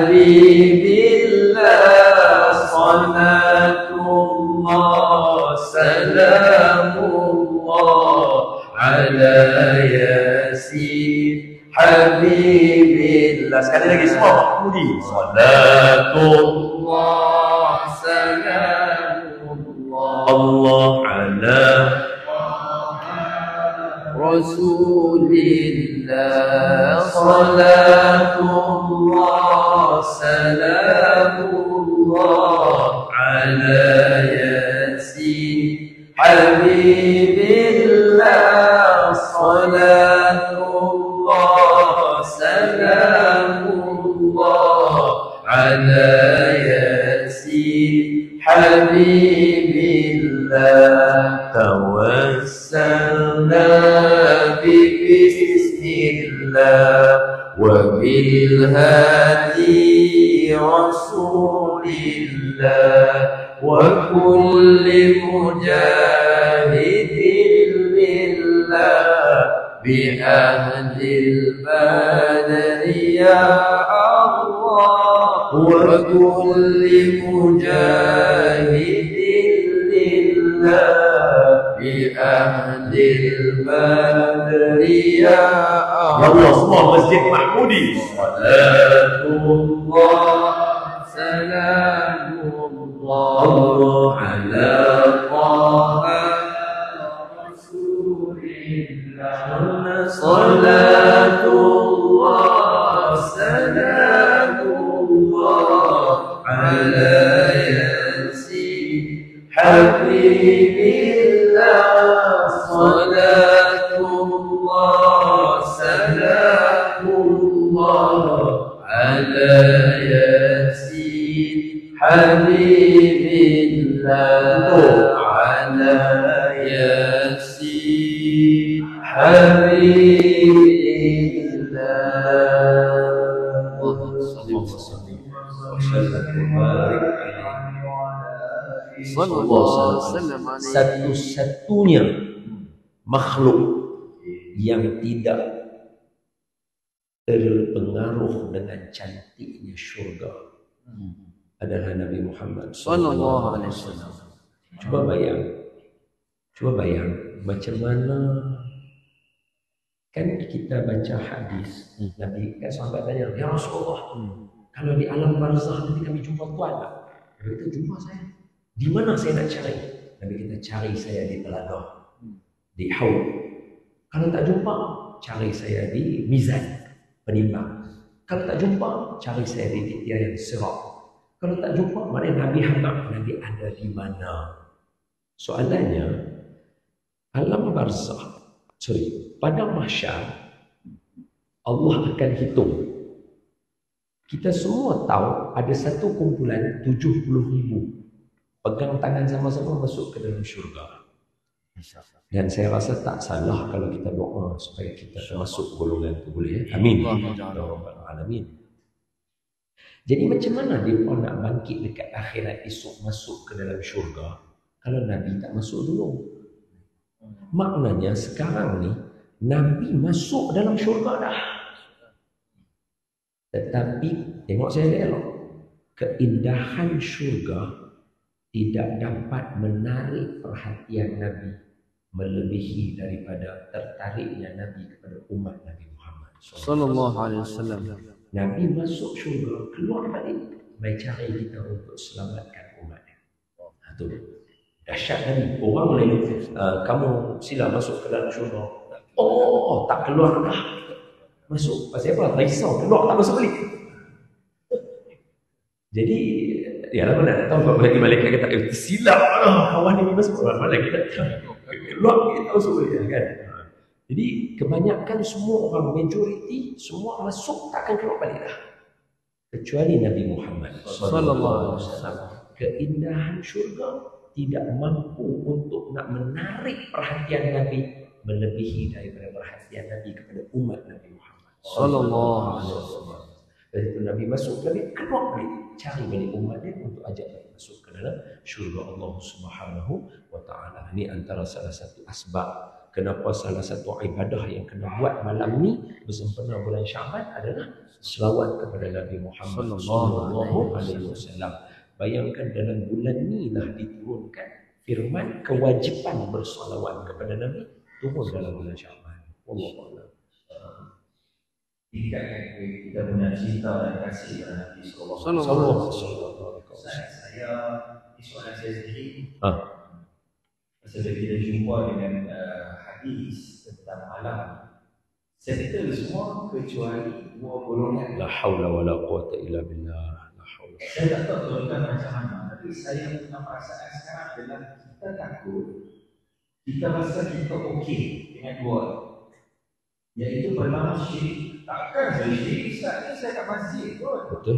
Habibillah. Salatullah salamullah ala Yasin Habibillah. Sekali lagi semua Mahmudi. Salatullah salamullah Allah ala Rasulillah. Salatullah salamullah ala Yasin Habibillah. Salatullah salamullah ala Yasin Habibillah. Tawassalna bismillah wa bilhadi Rasulillah wa kulli mujahidin lillah bi ahlil badri ya Allah wa kulli mujahidin lillah bi ahlil badri ya Ya Allah, semua Masjid Mahmudi. Salatullah salamullah ala Taha Rasulillah. Salatullah salamullah ala Yasin Habibillah. Salatullah salamullah ala Yasin Habibillah. Ala Yasin Habibillah. Satu-satunya makhluk yang tidak terpengaruh dengan cantiknya syurga adalah Nabi Muhammad sallallahu alaihi wasallam. Cuba bayang, cuba bayang macam mana kan kita baca hadis Nabi kan sahabat tanya, ya Rasulullah, kalau di alam barzakh nanti kami jumpa Tuhan tak? Nabi kita jumpa saya. Di mana saya nak cari? Nabi kita cari saya di telaga, di haud. Kalau tak jumpa, cari saya di mizan penimbang. Kalau tak jumpa, cari saya di tiang sirat. Kalau tak jumpa, mana Nabi hendak Nabi ada di mana? Soalannya, alam barzakh, sorry, pada mahsyar Allah akan hitung. Kita semua tahu ada satu kumpulan tujuh puluh ribu pegang tangan sama-sama masuk ke dalam syurga. Dan saya rasa tak salah kalau kita doa supaya kita masuk golongan itu, boleh ya? Amin. Ya Rabbal Alamin. Jadi macam mana dia nak bangkit dekat akhirat esok masuk ke dalam syurga kalau Nabi tak masuk dulu? Maknanya sekarang ni Nabi masuk dalam syurga dah. Tetapi tengok saya elok, keindahan syurga tidak dapat menarik perhatian Nabi melebihi daripada tertariknya Nabi kepada umat Nabi Muhammad sallallahu alaihi wasallam. Nabi masuk syurga, keluar balik, baik cari kita untuk selamatkan umatnya. Ha, tu dahsyat Nabi. Orang lain, uh, kamu sila masuk ke dalam syurga. Oh, tak keluar dah. Masuk. Pasal apa? Risau, keluar tak masuk balik. Jadi, ya lah mana nak tahu kalau bagi malaikat kata, eh, silap lah kawan ini masuk. Mana kita keluar, kita masuk balik kan. Jadi kebanyakan semua orang, majoriti semua masuk takkan keluar balik dah. Kecuali Nabi Muhammad sallallahu alaihi wasallam. Keindahan syurga tidak mampu untuk nak menarik perhatian Nabi melebihi daripada perhatian Nabi kepada umat Nabi Muhammad sallallahu alaihi wasallam. Dari itu Nabi masuk balik, keluar balik, cari balik umat dia untuk ajak mereka masuk ke dalam syurga Allah Subhanahu wa taala. Ini antara salah satu asbab kenapa salah satu ibadah yang kena buat malam ni bersempena bulan Syaban adalah selawat kepada Nabi Muhammad sallallahu alaihi wasallam. Bayangkan dalam bulan ni lah diturunkan firman kewajipan bersolawat kepada Nabi, turun dalam bulan Syaban. Wallahu a'lam. Tingkatkan kita punya cinta dan kasih kepada Nabi sallallahu alaihi wasallam. Saya ini soalan saya sendiri. Ah. Sebab kita jumpa dengan uh, hadis tentang malam, settle semua kecuali dua golongan. La haula wala quwata illa billah. La haula. Saya tak tahu tuan-tuan macam mana, tapi saya punya perasaan sekarang adalah kita takut, kita rasa kita okey dengan dua, iaitu pertama syirik. Takkan saya syirik, sekarang saya kat masjid pun. Betul.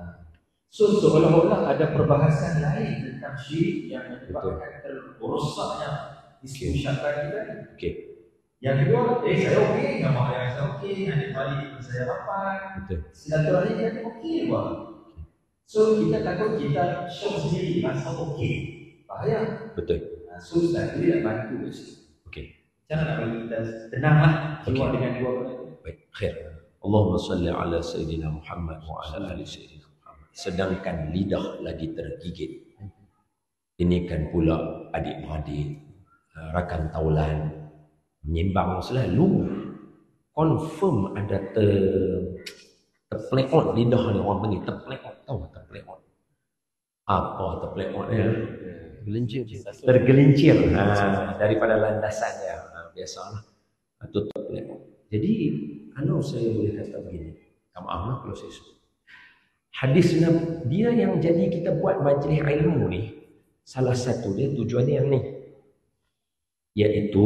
So seolah-olah ada perbahasan lain tentang syirik yang menyebabkan terrosaknya istimewa kita ni. Okey. Yang kedua, eh saya okey dengan mak ayah saya okey, adik balik saya rapat. Betul. Silaturahmi kan okey buat. So kita takut kita shock sendiri rasa okey. Bahaya. Betul. So Ustaz dia nak bantu ke situ. Okey. Macam mana nak bagi kita tenanglah jiwa Okey. dengan dua benda tu. Baik, khair. Allahumma salli ala sayyidina Muhammad wa ala ali sayyidina Muhammad. Sedangkan lidah lagi tergigit. Ini kan pula adik-beradik, rakan taulan, menyimbang selalu. Confirm ada ter terpleot lidah ni, orang panggil terpleot. Tahu terpleot? Apa terpleot ni? Gelincir. Tergelincir ha, daripada landasannya. Ha, biasalah. Itu terpleot. Jadi, kalau saya boleh kata begini, maaf lah kalau saya sebut. Hadis dia yang jadi kita buat majlis ilmu ni, salah satu dia tujuannya yang ni, iaitu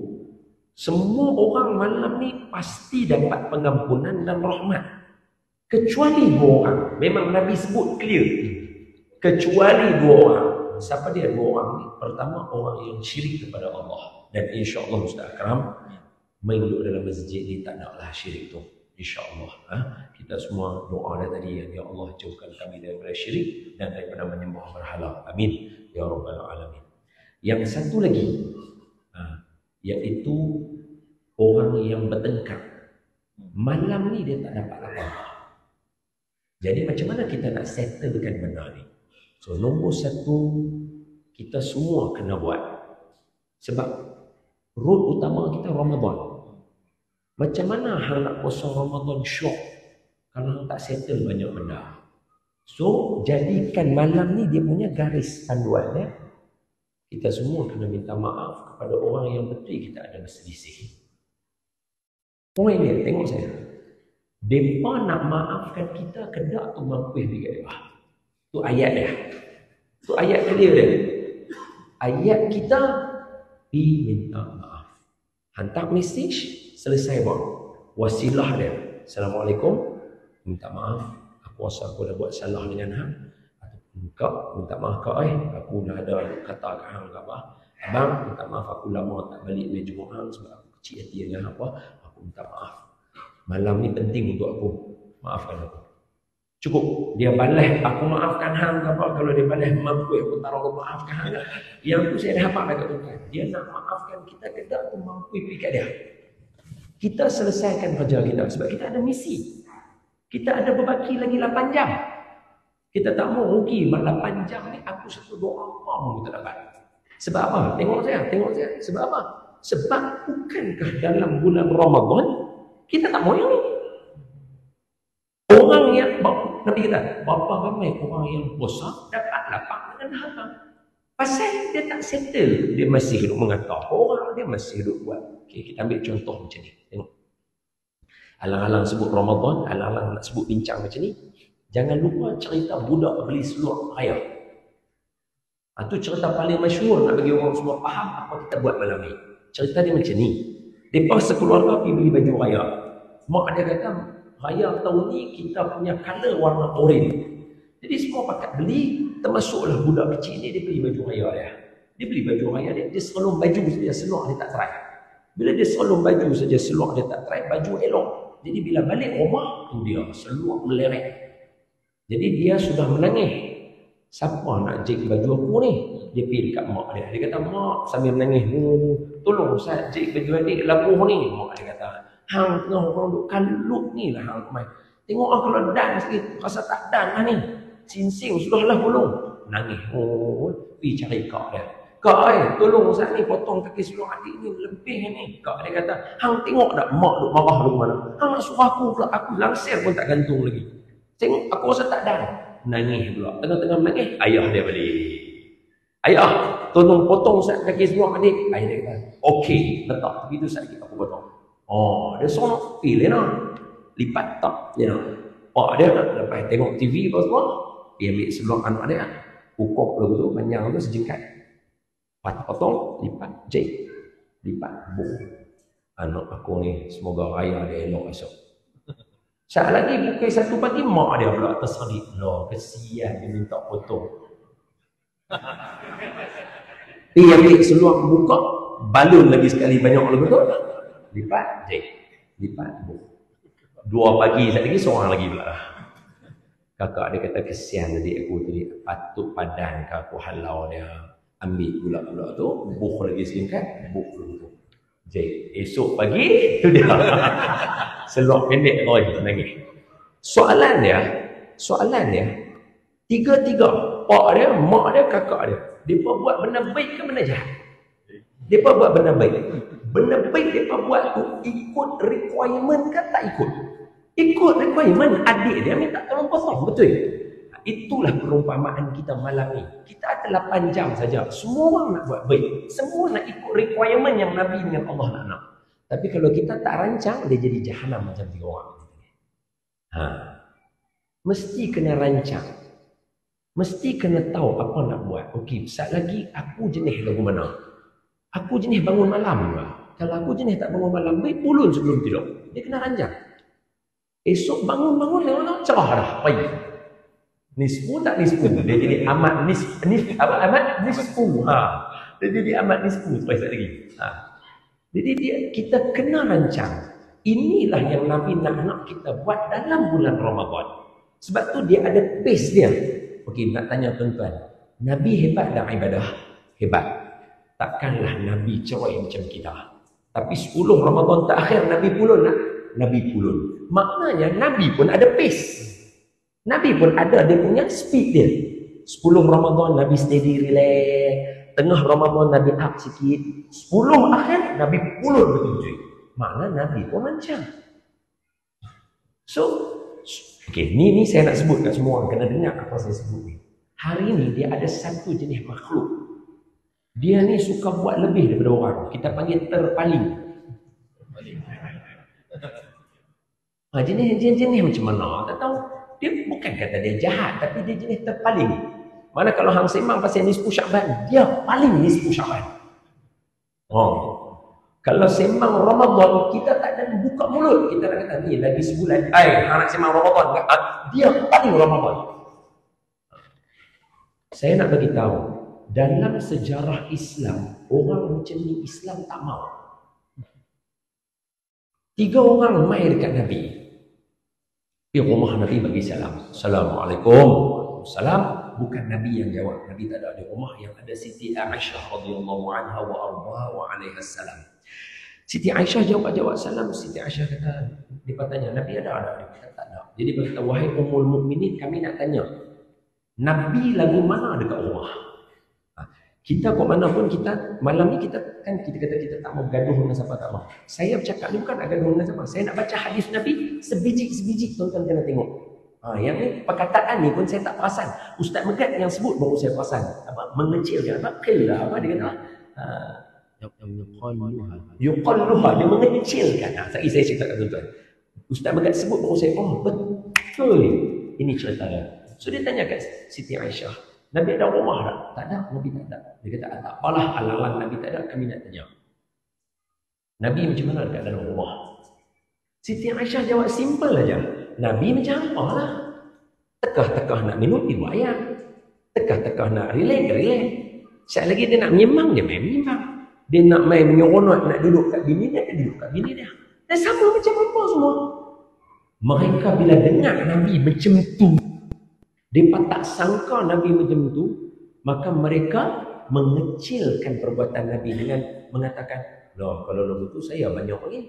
semua orang malam ni pasti dapat pengampunan dan rahmat kecuali dua orang. Memang Nabi sebut clear, kecuali dua orang. Siapa dia dua orang ni? Pertama, orang yang syirik kepada Allah. Dan insya-Allah Ustaz Akram main duduk dalam masjid ni tak naklah syirik tu, insya-Allah. Ha? Kita semua doa dah tadi, ya Allah jauhkan kami daripada syirik dan daripada menyembah berhala. Amin ya rabbal alamin. Yang satu lagi, ha, iaitu orang yang bertengkar. Malam ni dia tak dapat apa-apa. Jadi macam mana kita nak settlekan benda ni? So nombor satu, kita semua kena buat. Sebab road utama kita Ramadan. Macam mana hang nak puasa Ramadan syok kalau hang tak settle banyak benda? So, jadikan malam ni dia punya garis panduan ya. Kita semua kena minta maaf kepada orang yang betul kita ada berselisih. Poin dia, tengok saya. Mereka nak maafkan kita, kedak tu mampu dekat dia. Tu ayat dia. Tu ayat dia dia. Ayat kita diminta maaf. Hantar message, selesai bang. Wasilah dia. Assalamualaikum. Minta maaf. Aku rasa aku dah buat salah dengan hang. Ataupun Kak, minta maaf kak eh. Aku dah ada kata kat hang ke apa. Abang, minta maaf aku lama tak balik meja hang sebab aku kecil hati dengan apa. Aku minta maaf. Malam ni penting untuk aku. Maafkan aku. Cukup. Dia balas aku maafkan hang ke apa. Kalau dia balas mampu aku taruh aku maafkan hang. Yang tu saya dah hafal dekat Tuhan. Dia nak maafkan kita, kita tu mampu pergi kat dia. Kita selesaikan kerja kita sebab kita ada misi. Kita ada berbaki lagi lapan jam. Kita tak mau rugi lapan jam ni aku satu doa apa pun kita dapat. Sebab apa? Tengok saya, tengok saya. Sebab apa? Sebab bukankah dalam bulan Ramadan kita tak mau yang ni. Orang yang Nabi kata, berapa ramai orang yang puasa dapat lapang dengan harta. Pasal dia tak settle, dia masih hidup mengata orang, dia masih hidup buat. Okay, kita ambil contoh macam ni. Tengok. Alang-alang sebut Ramadan, alang-alang nak sebut bincang macam ni. Jangan lupa cerita budak beli seluar raya. Itu cerita paling masyhur nak bagi orang semua faham apa kita buat malam ni. Cerita dia macam ni. Mereka sekeluarga pergi beli baju raya. Mak dia kata, raya tahun ni kita punya colour warna oranye. Jadi semua pakat beli, termasuklah budak kecil ni dia beli baju raya dia. Dia beli baju raya dia, dia serlum baju saja, seluar dia tak try. Bila dia serlum baju saja, seluar dia tak try, baju elok. Jadi bila balik rumah, tu dia seluar meleret. Jadi dia sudah menangis. Siapa nak jik baju aku ni? Dia pergi dekat mak dia. Dia kata, mak sambil menangis, tolong saya jik baju adik labuh ni. Mak dia kata, hang tengah orang duk kalut ni lah hang main. Tengok lah kalau dan sikit, rasa tak dan lah ni. Sinsing sudahlah belum. Nangis. Oh, pergi cari kak dia. Kak eh, tolong saya ni potong kaki seluar adik ni lebih ni. Kak dia kata, hang tengok tak mak duk marah duk mana? Hang nak suruh aku pula, aku langsir pun tak gantung lagi. Tengok aku rasa tak dan. Nangis pula. Tengah-tengah menangis, ayah dia balik. Ayah, tolong potong saya kaki seluar adik. Ayah dia kata, okey, letak. Begitu sakit aku potong. Oh, dia sonok. Eh, Lena. Lipat tak, Lena. Oh, dia lepas tengok T V apa semua. Dia ambil seluar anak dia. Ukok lagu tu, panjang tu sejengkat. Potong, lipat, jahit. Lipat, buh. Anak aku ni, semoga raya dia elok esok. Saat lagi pukul satu pagi, mak dia pula tersedik. Loh, kesian dia minta potong. Dia ambil seluar buka, balun lagi sekali banyak lagu tu. Lipat, jahit. Lipat, buh. Dua pagi, saat lagi seorang lagi pula. Kakak dia kata, kesian adik aku tadi. Patut padan ke aku halau dia. Ambil pula-pula tu, buh lagi sedikit, buh dulu tu. Jahit. Esok pagi, tu dia. Seluar pendek lagi nangis. Soalan dia, soalan dia, tiga-tiga, pak dia, mak dia, kakak dia. Mereka buat benda baik ke benda jahat? Mereka buat benda baik. Benda baik mereka buat tu ikut requirement ke tak ikut? Ikut requirement. Adik dia minta tolong potong, betul? Itulah perumpamaan kita malam ni. Kita ada lapan jam saja. Semua orang nak buat baik. Semua nak ikut requirement yang Nabi dengan Allah nak nak. Tapi kalau kita tak rancang, dia jadi jahanam macam tiga orang. Ha. Mesti kena rancang. Mesti kena tahu apa nak buat. Okey, saat lagi aku jenis lagu mana? Aku jenis bangun malam lah. Kalau aku jenis tak bangun malam, baik pulun sebelum tidur. Dia kena rancang. Esok bangun-bangun, tengok-tengok, cerah dah, pagi. Nisfu tak nisfu. Dia jadi amat nis, nis apa amat nisfu. Ha. Dia jadi amat nisfu sampai saat lagi. Ha. Jadi dia, kita kena rancang. Inilah yang Nabi nak nak kita buat dalam bulan Ramadan. Sebab tu dia ada pace dia. Okey, nak tanya tuan-tuan. Nabi hebat dalam ibadah? Hebat. Takkanlah Nabi cerai macam kita. Tapi sepuluh Ramadan terakhir Nabi pulun nak? Nabi pulun. Maknanya Nabi pun ada pace. Nabi pun ada dia punya speed dia. sepuluh Ramadan Nabi steady relax. Tengah Ramadan Nabi up sikit. sepuluh akhir Nabi pulun betul-betul. Makna Nabi pun rancang. So, okey, ni ni saya nak sebut kat semua orang kena dengar apa saya sebut ni. Hari ni dia ada satu jenis makhluk. Dia ni suka buat lebih daripada orang. Kita panggil terpaling. Ha, jenis-jenis macam mana? Tak tahu. Dia bukan kata dia jahat, tapi dia jenis terpaling. Mana kalau hang sembang pasal nisfu Syaban, dia paling nisfu Syaban. Oh. Kalau sembang Ramadan, kita tak ada buka mulut. Kita nak kata, ni lagi sebulan. Ay, hang nak sembang Ramadan. Dia paling Ramadan. Saya nak bagi tahu, dalam sejarah Islam, orang macam ni Islam tak mau. Tiga orang mai dekat Nabi. Pergi rumah Nabi bagi salam. Assalamualaikum. Salam. Bukan Nabi yang jawab. Nabi tak ada di rumah. Yang ada Siti Aisyah radhiyallahu anha wa ardaha wa alaiha salam. Siti Aisyah jawab-jawab salam. Siti Aisyah kata, dia tanya, Nabi ada ada? Dia kata tak ada. Jadi dia kata, wahai Ummul Mukminin, kami nak tanya, Nabi lagu mana dekat rumah? Ha, kita kok mana pun kita, malam ni kita kan kita kata kita tak mau gaduh dengan siapa, tak mau. Saya bercakap ni bukan nak gaduh dengan siapa. Saya nak baca hadis Nabi sebiji-sebiji, tuan-tuan kena tengok. Ha, yang ni perkataan ni pun saya tak perasan. Ustaz Megat yang sebut baru saya perasan. Apa? Mengecilkan. Apa? Qillah. Apa dia kata? Ha, yuqalluha. Dia mengecilkan. Ha, saya, saya ceritakan tuan-tuan. Ustaz Megat sebut baru saya, oh betul. Ini cerita dia. So dia tanya kat Siti Aisyah, Nabi ada rumah tak? Tak ada. Nabi tak ada. Dia kata, tak apalah, alalan Nabi tak ada, kami nak tanya. Nabi macam mana dekat dalam rumah? Siti Aisyah jawab simple aja. Nabi macam apa lah? Tekah-tekah nak minum, tidur ayam. Tekah-tekah nak relax, relax. Sekali lagi dia nak menyembang, dia main menyembang. Dia nak main menyeronok, nak duduk kat bini dia, dia duduk kat bini dia. Dan sama macam apa semua. Mereka bila dengar Nabi macam tu, mereka tak sangka Nabi macam tu, maka mereka mengecilkan perbuatan Nabi dengan mengatakan, loh, kalau lagu tu saya banyak lagi.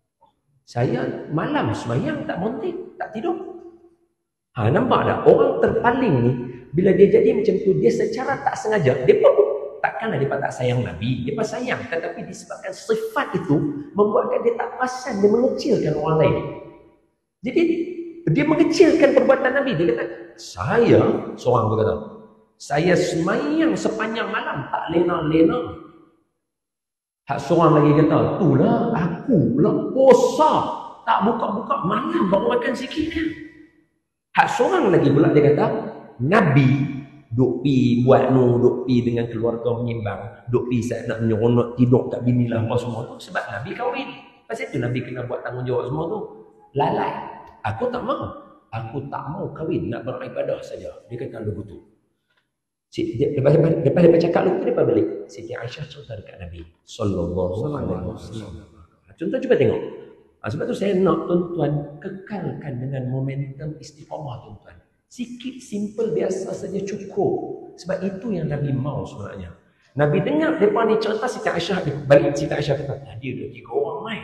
Saya malam semayang tak montik, tak tidur. Ha, nampak tak? Orang terpaling ni, bila dia jadi macam tu, dia secara tak sengaja, dia pun takkanlah dia tak sayang Nabi, dia pun sayang. Tetapi disebabkan sifat itu, membuatkan dia tak perasan, dia mengecilkan orang lain. Jadi, dia mengecilkan perbuatan Nabi. Dia kata, saya, seorang berkata, saya semayang sepanjang malam, tak lena-lena. Hak seorang lagi kata, itulah aku lah puasa, tak buka-buka malam baru makan sikit kan. Hak seorang lagi pula dia kata, Nabi duk pi buat nu, duk pi dengan keluarga menyimbang, duk pi saat nak menyeronok tidur kat bini lah apa semua tu sebab Nabi kahwin. Pasal tu Nabi kena buat tanggungjawab semua tu. Lalai. Aku tak mau. Aku tak mau kahwin, nak beribadah saja. Dia kata lagu tu. Lepas lepas dia cakap lagu tu, dia balik. Siti Aisyah cerita dekat Nabi sallallahu alaihi wasallam. Contoh cuba tengok. Ha, sebab tu saya nak tuan-tuan kekalkan dengan momentum istiqamah tuan-tuan. Sikit simple biasa saja cukup. Sebab itu yang Nabi mau sebenarnya. Nabi dengar depa ni cerita Siti Aisyah, dia balik Siti Aisyah kata, tadi ada tiga orang main.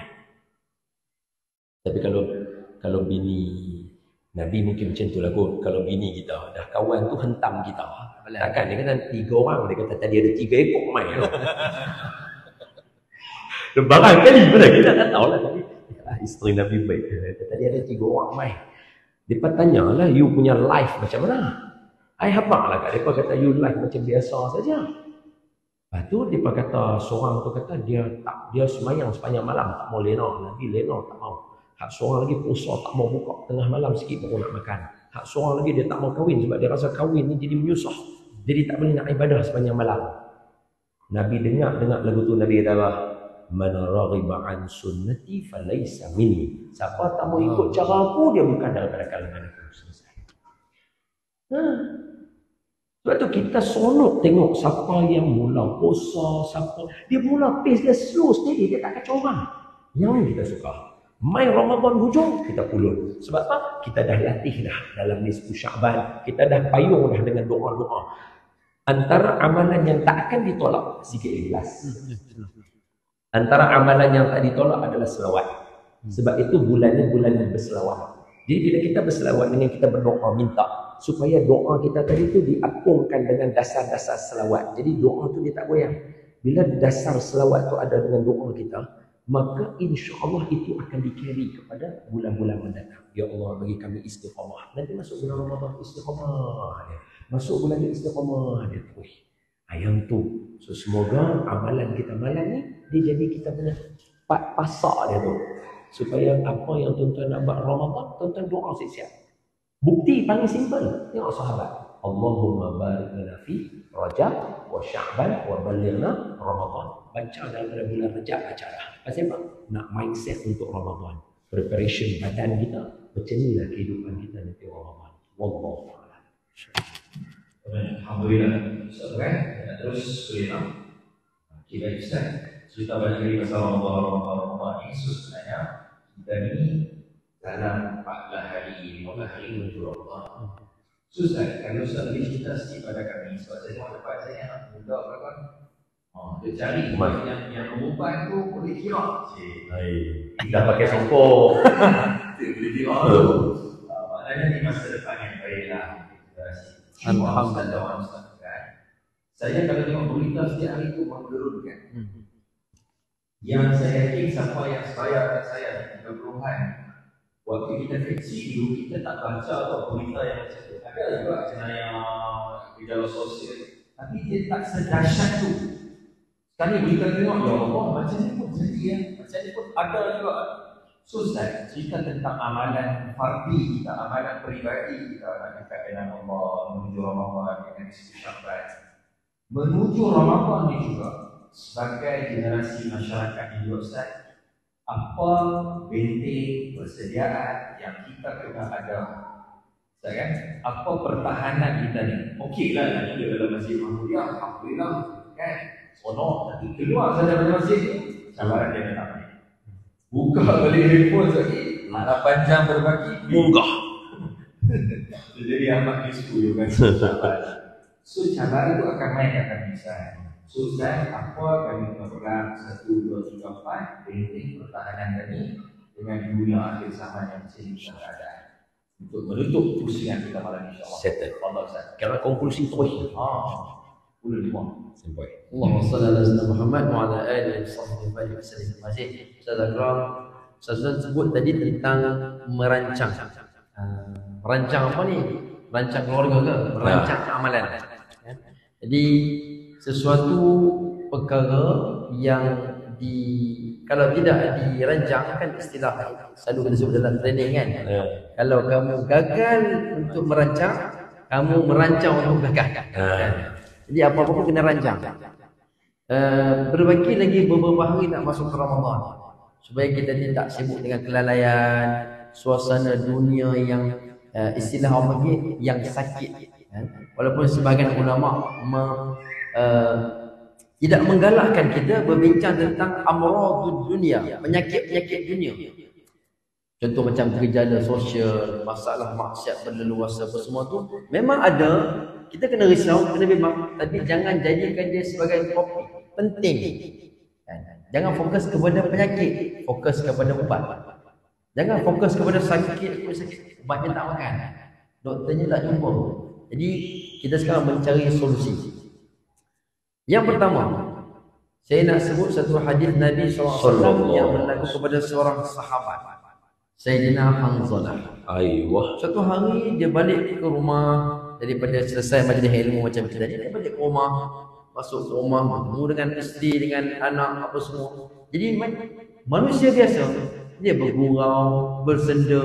Tapi kalau kalau bini Nabi mungkin macam tu lah kot. Kalau bini kita dah kawan tu hentam kita. Takkan dia kata tiga orang, dia kata tadi ada tiga ekor main. Lebaran kali mana kita tak tahu lah. Tapi isteri Nabi baik. Dia kata tadi ada tiga orang main. Dia tanya lah, you punya life macam mana? I habak lah kat dia kata you life macam biasa saja. Lepas tu dia kata, seorang tu kata dia tak, dia semayang sepanjang malam tak mau lena. Nabi lena tak mau. Hak seorang lagi puasa tak mau buka tengah malam sikit baru nak makan. Hak seorang lagi dia tak mau kahwin sebab dia rasa kahwin ni jadi menyusah. Jadi tak boleh nak ibadah sepanjang malam. Nabi dengar-dengar lagu tu, Nabi kata apa? Man raghiba an sunnati falaysa minni. Siapa tak mau ikut cara aku, dia bukan daripada kalangan aku. Selesai. Ha. Sebab tu kita sonok tengok siapa yang mula puasa, siapa dia mula pace dia slow sendiri, dia tak kacau orang. Yang kita suka. Main Ramadan hujung, kita pulut. Sebab apa? Kita dah latih dah dalam nisfu Sya'ban. Kita dah payung dah dengan doa-doa. Antara amalan yang tak akan ditolak, sikit ikhlas. Antara amalan yang tak ditolak adalah selawat. Sebab itu bulan ni bulan yang berselawat. Jadi bila kita berselawat dengan kita berdoa, minta supaya doa kita tadi tu diapungkan dengan dasar-dasar selawat. Jadi doa tu dia tak goyang. Bila dasar selawat tu ada dengan doa kita, maka insya-Allah itu akan di-carry kepada bulan-bulan mendatang. Ya Allah, bagi kami istiqamah. Nanti masuk bulan Ramadan istiqamah dia. Masuk bulan ni istiqamah dia terus. Yang tu. So semoga amalan kita malam ni dia jadi kita punya pasak dia tu. Supaya apa yang tuan-tuan nak buat Ramadan, tuan-tuan doa siap-siap. Bukti paling simple. Tengok sahabat. Allahumma barik lana fi Rajab wa Sya'ban wa balighna Ramadan. Baca dalam bulan Rajab acara. Pasal apa? Nak mindset untuk Ramadan. Preparation badan kita. Macam inilah kehidupan kita nanti Ramadan. Wallahu a'lam. Alhamdulillah. Ustaz kan? Dan terus kulina. Kita Ustaz cerita banyak lagi pasal Ramadan Ramadan ini sebenarnya kita ni dalam empat belas hari, lima belas hari menuju Ramadan. Ustaz, kalau Ustaz boleh cerita sikit pada kami sebab saya tengok tempat saya anak muda kan. Oh, dia cari yang yang perempuan tu boleh kira. Hai. Dah pakai songkok. Dia boleh kira tu. Ah, maknanya ni masa depan yang baiklah. Alhamdulillah. Saya kalau tengok berita setiap hari itu menggerunkan. Hmm. Yang saya yakin siapa yang saya dan saya tiga puluhan, waktu kita kecil dulu kita tak baca atau berita yang macam tu. Ada juga jenayah di dalam sosial, tapi dia tak sedahsyat tu. Sekali berita tengok, ya Allah, macam ni pun jadi ya, macam ni pun ada juga. So Ustaz, cerita tentang amalan fardi kita, amalan peribadi kita nak dekat dengan Allah, menuju Ramadan dengan istighfar. Menuju Ramadan ni juga sebagai generasi masyarakat ini Ustaz, apa benteng persediaan yang kita kena ada, Ustaz kan? Apa pertahanan kita ni? Okeylah nak juga dalam Masjid Mahmudiyah, alhamdulillah kan? Sono, tapi keluar saja dari masjid ni, cabaran dia datang ni. Buka balik handphone sekali, harapan jam berbagi, Munggah. jadi amat risiko juga kan. So cabaran itu akan main akan bisa. So Ustaz, apa kami program satu, dua, tiga, empat benteng pertahanan kami dengan dunia akhir zaman yang masih bisa ada untuk menutup pusingan kita malam insyaAllah. Settle. Allah Ustaz. Kira konklusi terus. Ah, boleh lima. Sampai. Allahumma salli ala sayyidina Muhammad wa ala alihi wa sahbihi wasallam. Ustaz Akram, Ustaz sebut tadi tentang merancang. Uh, merancang apa ni? Merancang keluarga ke? Merancang ya. Amalan. Ya. Jadi sesuatu perkara yang di kalau tidak dirancang kan istilah selalu kita sebut dalam training kan. Ya. Kalau kamu gagal untuk merancang, kamu merancang untuk gagal. Ya. Jadi apa-apa pun kena rancang. Uh, berbagi lagi beberapa hari nak masuk ke Ramadan, supaya kita tidak sibuk dengan kelalaian, suasana dunia yang uh, istilah orang panggil yang sakit. Uh, walaupun sebahagian ulama me, uh, tidak menggalakkan kita berbincang tentang amradud dunia, penyakit-penyakit dunia. Contoh macam gejala sosial, masalah maksiat berleluasa apa semua tu memang ada. Kita kena risau, kena bimbang, tapi jangan jadikan dia sebagai topik penting. Jangan fokus kepada penyakit, fokus kepada ubat. Jangan fokus kepada sakit, sakit ubatnya tak makan, doktornya tak jumpa. Jadi kita sekarang mencari solusi. Yang pertama, saya nak sebut satu hadis Nabi sallallahu alaihi wasallam yang berlaku kepada seorang sahabat, Sayyidina Hanzalah. Ayuh. Suatu hari dia balik ke rumah daripada selesai majlis ilmu macam kita tadi, dia balik ke rumah, masuk ke rumah, bertemu dengan isteri, dengan anak apa semua. Jadi manusia biasa, dia bergurau, bersenda.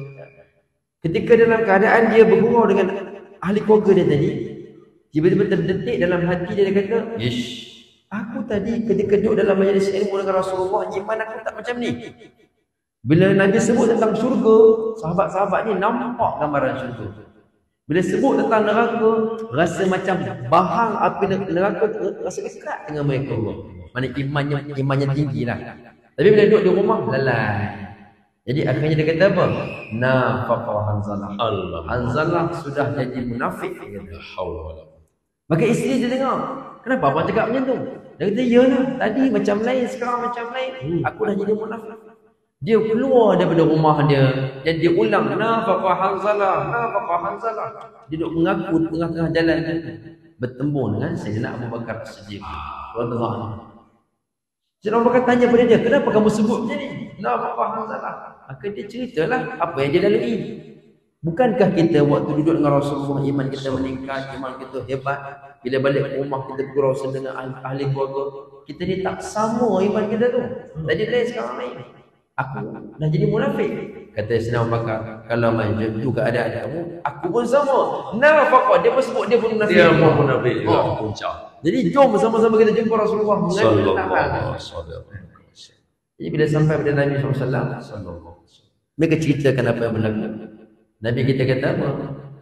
Ketika dalam keadaan dia bergurau dengan ahli keluarga dia tadi, tiba-tiba terdetik dalam hati dia, dia kata, ish, aku tadi ketika duduk dalam majlis ilmu dengan Rasulullah, iman aku tak macam ni. Bila Nabi sebut tentang syurga, sahabat-sahabat ni nampak gambaran syurga. Bila sebut tentang neraka, rasa macam bahang api neraka rasa dekat dengan mereka. Mana imannya imannya tinggi lah. Tapi bila duduk di rumah, lalai. Jadi akhirnya dia kata apa? Nafaqa Hanzalah. Allah. Hanzalah sudah jadi munafik. Haula. Maka isteri dia dengar, kenapa abang cakap macam tu? Dia kata, yalah, tadi macam lain, sekarang macam lain. Aku dah jadi munafik. Dia keluar daripada rumah dia dan dia ulang nafaqa Hanzalah, nafaqa Hanzalah. Dia duduk mengaku tengah-tengah jalan bertembung dengan Sayyidina Abu Bakar As-Siddiq radhiyallahu anhu. Sayyidina Abu Bakar tanya pada dia, kenapa kamu sebut macam ni? Nafaqa Hanzalah. Maka dia ceritalah apa yang dia lalui. Bukankah kita waktu duduk dengan Rasulullah iman kita meningkat, iman kita hebat, bila balik ke rumah kita bergurau dengan ahli, ahli keluarga, kita ni tak sama iman kita tu. Tadi lain sekarang lain. Aku dah jadi munafik. Kata Sayyidina Abu Bakar, kalau macam tu keadaan kamu, aku pun sama. Nafaqah, dia pun sebut dia pun munafik. Dia pun munafik juga oh. puncak. Jadi jom sama-sama kita jumpa Rasulullah sallallahu alaihi wasallam. Jadi bila sampai pada Nabi sallallahu alaihi wasallam, mereka ceritakan apa yang berlaku. Nabi kita kata apa?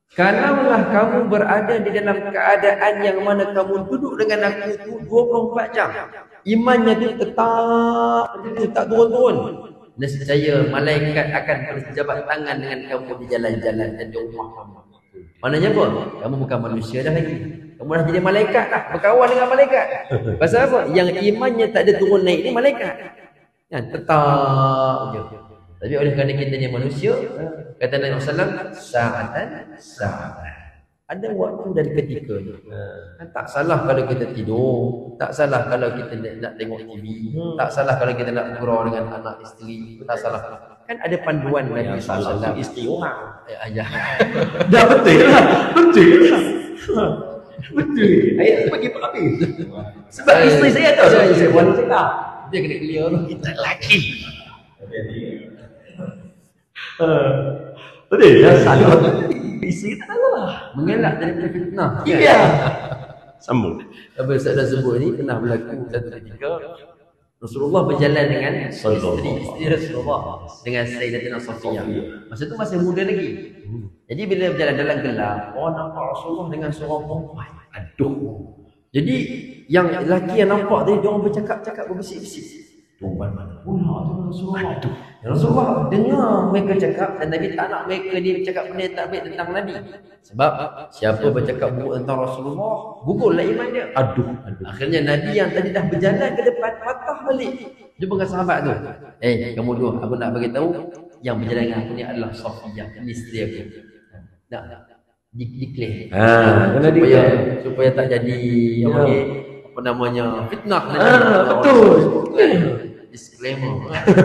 Kalaulah kamu berada di dalam keadaan yang mana kamu duduk dengan aku itu dua puluh empat jam, imannya tu tetap itu tak turun-turun, nescaya malaikat akan berjabat tangan dengan kamu di jalan-jalan dan di rumah kamu. Maknanya apa? Kamu bukan manusia dah lagi. Kamu dah jadi malaikat dah, berkawan dengan malaikat. Pasal apa? Yang imannya tak ada turun naik ni malaikat. Kan tetap je. Tapi oleh kerana kita ni manusia, kata Nabi sallallahu alaihi wasallam, sa'atan sa'atan. Ada waktu dan ketika je. Kan tak salah kalau kita tidur, tak salah kalau kita nak, nak tengok T V, tak salah kalau kita nak bergurau dengan anak isteri, tak salah. Kan ada panduan Nabi sallallahu alaihi wasallam. Isteri orang. Ya, ayah. Dah betul lah. Betul lah. Betul. Ayat tu bagi apa? Sebab isteri saya tahu. Saya saya buat cakap. Dia kena clear tu. Kita lelaki. Betul ya, salah. Isteri tak tahu lah. Mengelak daripada fitnah. Iya. Sambung. Apa Ustaz dah sebut ni pernah berlaku satu ketika Rasulullah berjalan dengan isteri isteri Rasulullah dengan Sayyidatina Safiyah. Masa tu masih muda lagi. Jadi bila berjalan dalam gelap, orang nampak Rasulullah dengan seorang perempuan. Aduh. Jadi yang lelaki yang nampak tadi dia orang bercakap-cakap berbisik-bisik. Perempuan mana pula tu Rasulullah? Aduh. Rasulullah dengar mereka cakap dan Nabi tak nak mereka ni bercakap benda tak baik tentang Nabi. Sebab siapa bercakap buruk tentang Rasulullah, gugurlah iman dia. Aduh, aduh. Akhirnya Nabi yang tadi dah berjalan ke depan patah balik. Jumpa dengan sahabat tu. Eh, kamu dua, aku nak bagi tahu yang berjalan dengan aku ni adalah Safiyah, ini isteri aku. Nak di declare. Ha, kena supaya supaya tak jadi ya. apa ni apa namanya fitnah nanti. Ah, betul. Disclaimer.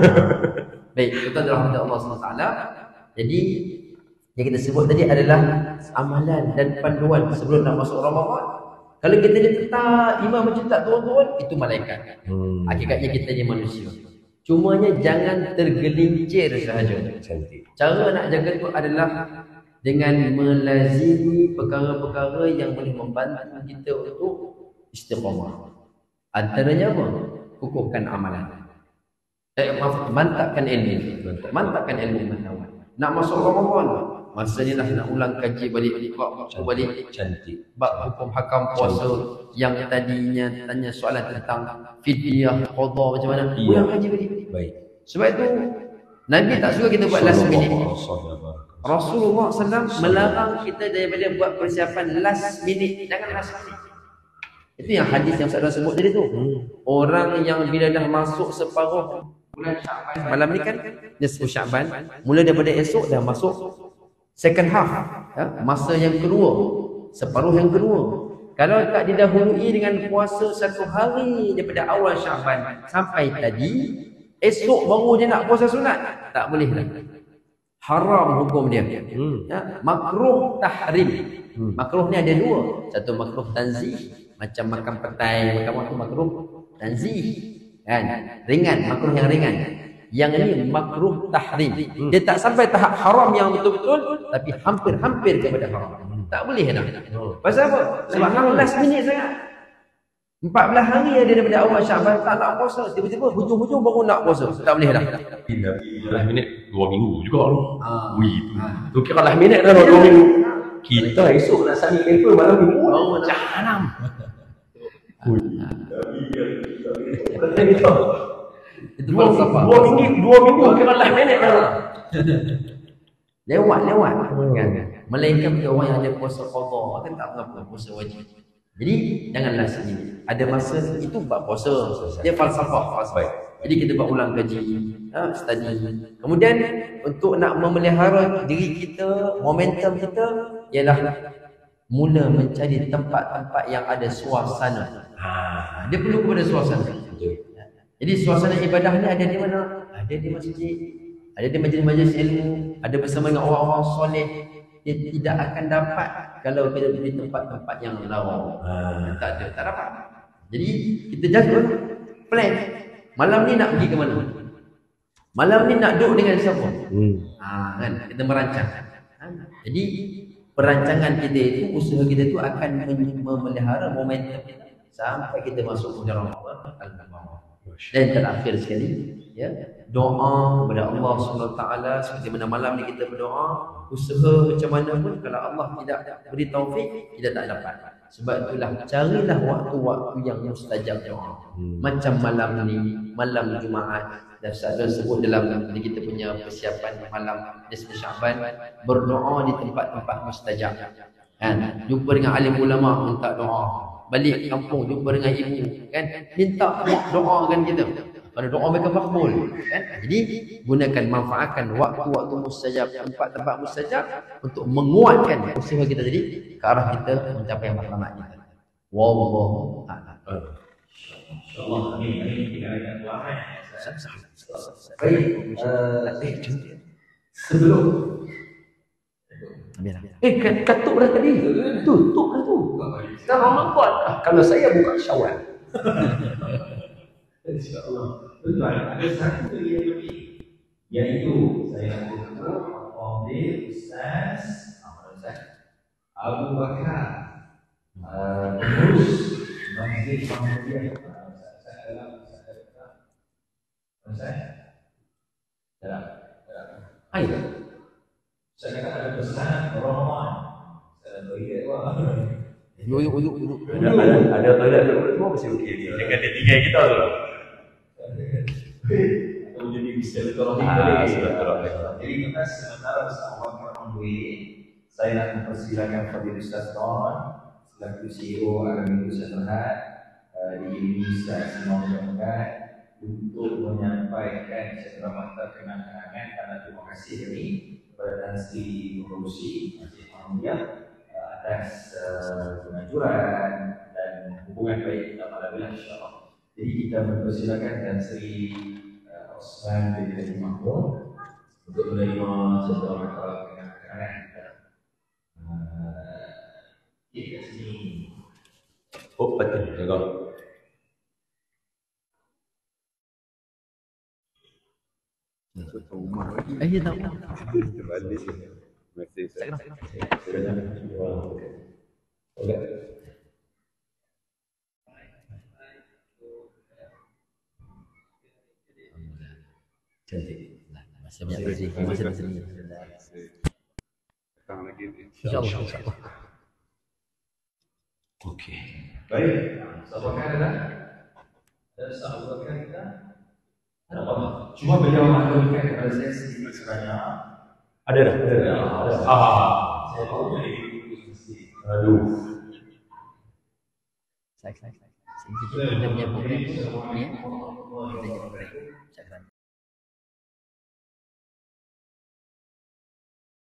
Baik, kita dalam hadirat Allah subhanahu wa taala. Jadi yang kita sebut tadi adalah amalan dan panduan sebelum nak masuk Ramadan. Kalau kita ni tetap iman macam tak turun-turun, itu malaikat. Hmm. Hakikatnya kita ni manusia. Cumanya jangan tergelincir sahaja. Cara nak jaga tu adalah dengan melazimi perkara-perkara yang boleh membantu kita untuk istiqamah. Antaranya apa? Kukuhkan amalan. Eh, maaf, mantapkan ilmu. Mantapkan ilmu pengetahuan. Nak masuk Ramadan, masa ni dah nak ulang kaji balik bab balik cantik. Bab hukum hakam puasa yang tadinya tanya soalan tentang fidyah, qada macam mana. Ulang kaji balik. Baik. Sebab itu Nabi tak suka kita buat last minute. Rasulullah sallallahu alaihi wasallam melarang kita daripada buat persiapan last minute. Jangan last minute. Itu yang hadis yang Ustaz sebut tadi tu. Hmm. Orang yang bila dah masuk separuh bulan Syaban, malam ni kan nisfu Syaban, mula daripada esok dah masuk second half, ya? Masa yang kedua, separuh yang kedua. Kalau tak didahului dengan puasa satu hari daripada awal Syaban sampai tadi, esok baru dia nak puasa sunat, tak boleh lah. Haram hukum dia. Hmm. Ya? Makruh tahrim. Hmm. Makruh ni ada dua. Satu makruh tanzih, macam makan petai, makan waktu makruh tanzih. Kan? Ringan, makruh yang ringan. Yang ini makruh tahrim. Hmm. Dia tak sampai tahap haram yang betul-betul, tapi hampir-hampir kepada haram. Hmm. Tak boleh dah. Hmm. Pasal apa? Sebab hang last minute sangat. empat belas hari ada daripada awal Syaban tak nak puasa, tiba-tiba hujung-hujung baru nak puasa. Tak boleh dah. Bila last minute dua minggu juga loh. Ah. Wih. Tu kira last minute dah dua minggu. Kita esok nak sani paper malam minggu. Oh, jahanam. Wih. Itu falsafah. Dua minggu, dua minggu kira last minute dah. Lewat, lewat. Kan? Melainkan bagi orang yang ada puasa qada, kan tak apa puasa wajib. Jadi janganlah sini. Ada masa itu bab puasa. Dia falsafah, falsafah. Jadi kita buat ulang kaji, ha, study. Kemudian untuk nak memelihara diri kita, momentum kita ialah mula mencari tempat-tempat yang ada suasana. Ha, dia perlu kepada suasana. Jadi suasana ibadah ni ada di mana? Ada di masjid, ada di majlis-majlis ilmu, ada bersama dengan orang-orang soleh. Dia tidak akan dapat kalau kita di tempat-tempat yang lawak. Ha, tak ada, tak dapat. Jadi kita jaga plan. Malam ni nak pergi ke mana? Malam ni nak duduk dengan siapa? Hmm. Ha, kan? Kita merancang. Ha, jadi perancangan kita itu, usaha kita itu akan memelihara momentum kita sampai kita masuk ke Ramadan. Dan terakhir sekali, ya, doa kepada Allah subhanahu wa taala seperti mana malam ni kita berdoa. usaha macam mana pun kalau Allah tidak beri taufik, kita tak dapat. Sebab itulah carilah waktu-waktu yang mustajab doa. Hmm. Macam malam ni, malam Jumaat, dan saya sebut dalam kita punya persiapan malam nisfu Syaban, berdoa di tempat-tempat mustajab. Kan? Jumpa dengan alim ulama minta doa. Balik kampung jumpa dengan ibu, kan? Minta doakan kita. Pada doa mereka makbul, kan? Jadi gunakan, manfaatkan waktu-waktu mustajab, tempat-tempat mustajab untuk menguatkan usaha kita tadi ke arah kita mencapai matlamat kita. Wallahu a'lam. InsyaAllah, amin. Amin. Kita akan doakan. Baik, eh, sebelum ambil ambil. Eh, kat- katuk dah tadi. Tutup dah tu. Sekarang Ramadan. Ah, kalau saya buka Syawal. InsyaAllah. Betul, ada satu yang lebih, iaitu saya nak bertemu Fadil Ustaz Ahmad Ustaz Abu Bakar, uh, pengurus Masjid Muhammadiyah. Ustaz dalam, Ustaz dalam, Ustaz dalam, dalam. Ayo. Saya kata ada pesan Ramadan. Saya nak beri wah. Uyuk uyuk uyuk. Ada ada ada toilet tu semua masih okey ni. Jangan dia tinggal kita tu. Atau jadi silaturahmi Ah, boleh. silaturahmi. Jadi kita sementara bersama on the way, saya nak mempersilakan Fadil Ustaz Don selaku C E O Agama Ustaz Terhad uh, di Indonesia Semua Masyarakat untuk menyampaikan ceramah kenang-kenangan karena terima kasih kami kepada Tan Sri Pengurusi Masjid Muhammadiyah uh, atas uh, pengajuran dan hubungan baik kita pada bila insyaAllah. Jadi kita mempersilakan Tan Sri uh, Osman bin Haji Mahmud untuk menerima sesuatu kenang-kenangan kita. Uh, Jadi kat sini. Oh, betul. Jaga. Eh, ya tak. Cantik. Masih banyak rezeki, masih ada sini. InsyaAllah, insyaAllah. Okey. Baik, sahabat adalah dan sahabat kita ada apa? Cuma beliau maklumkan kepada saya sedikit sebanyak. Ada dah. Ada dah. Ada. Ah. Saya tahu dari ibu mesti. Aduh. Saya saya saya. Kita punya program ni, kita jadi program. Cakap.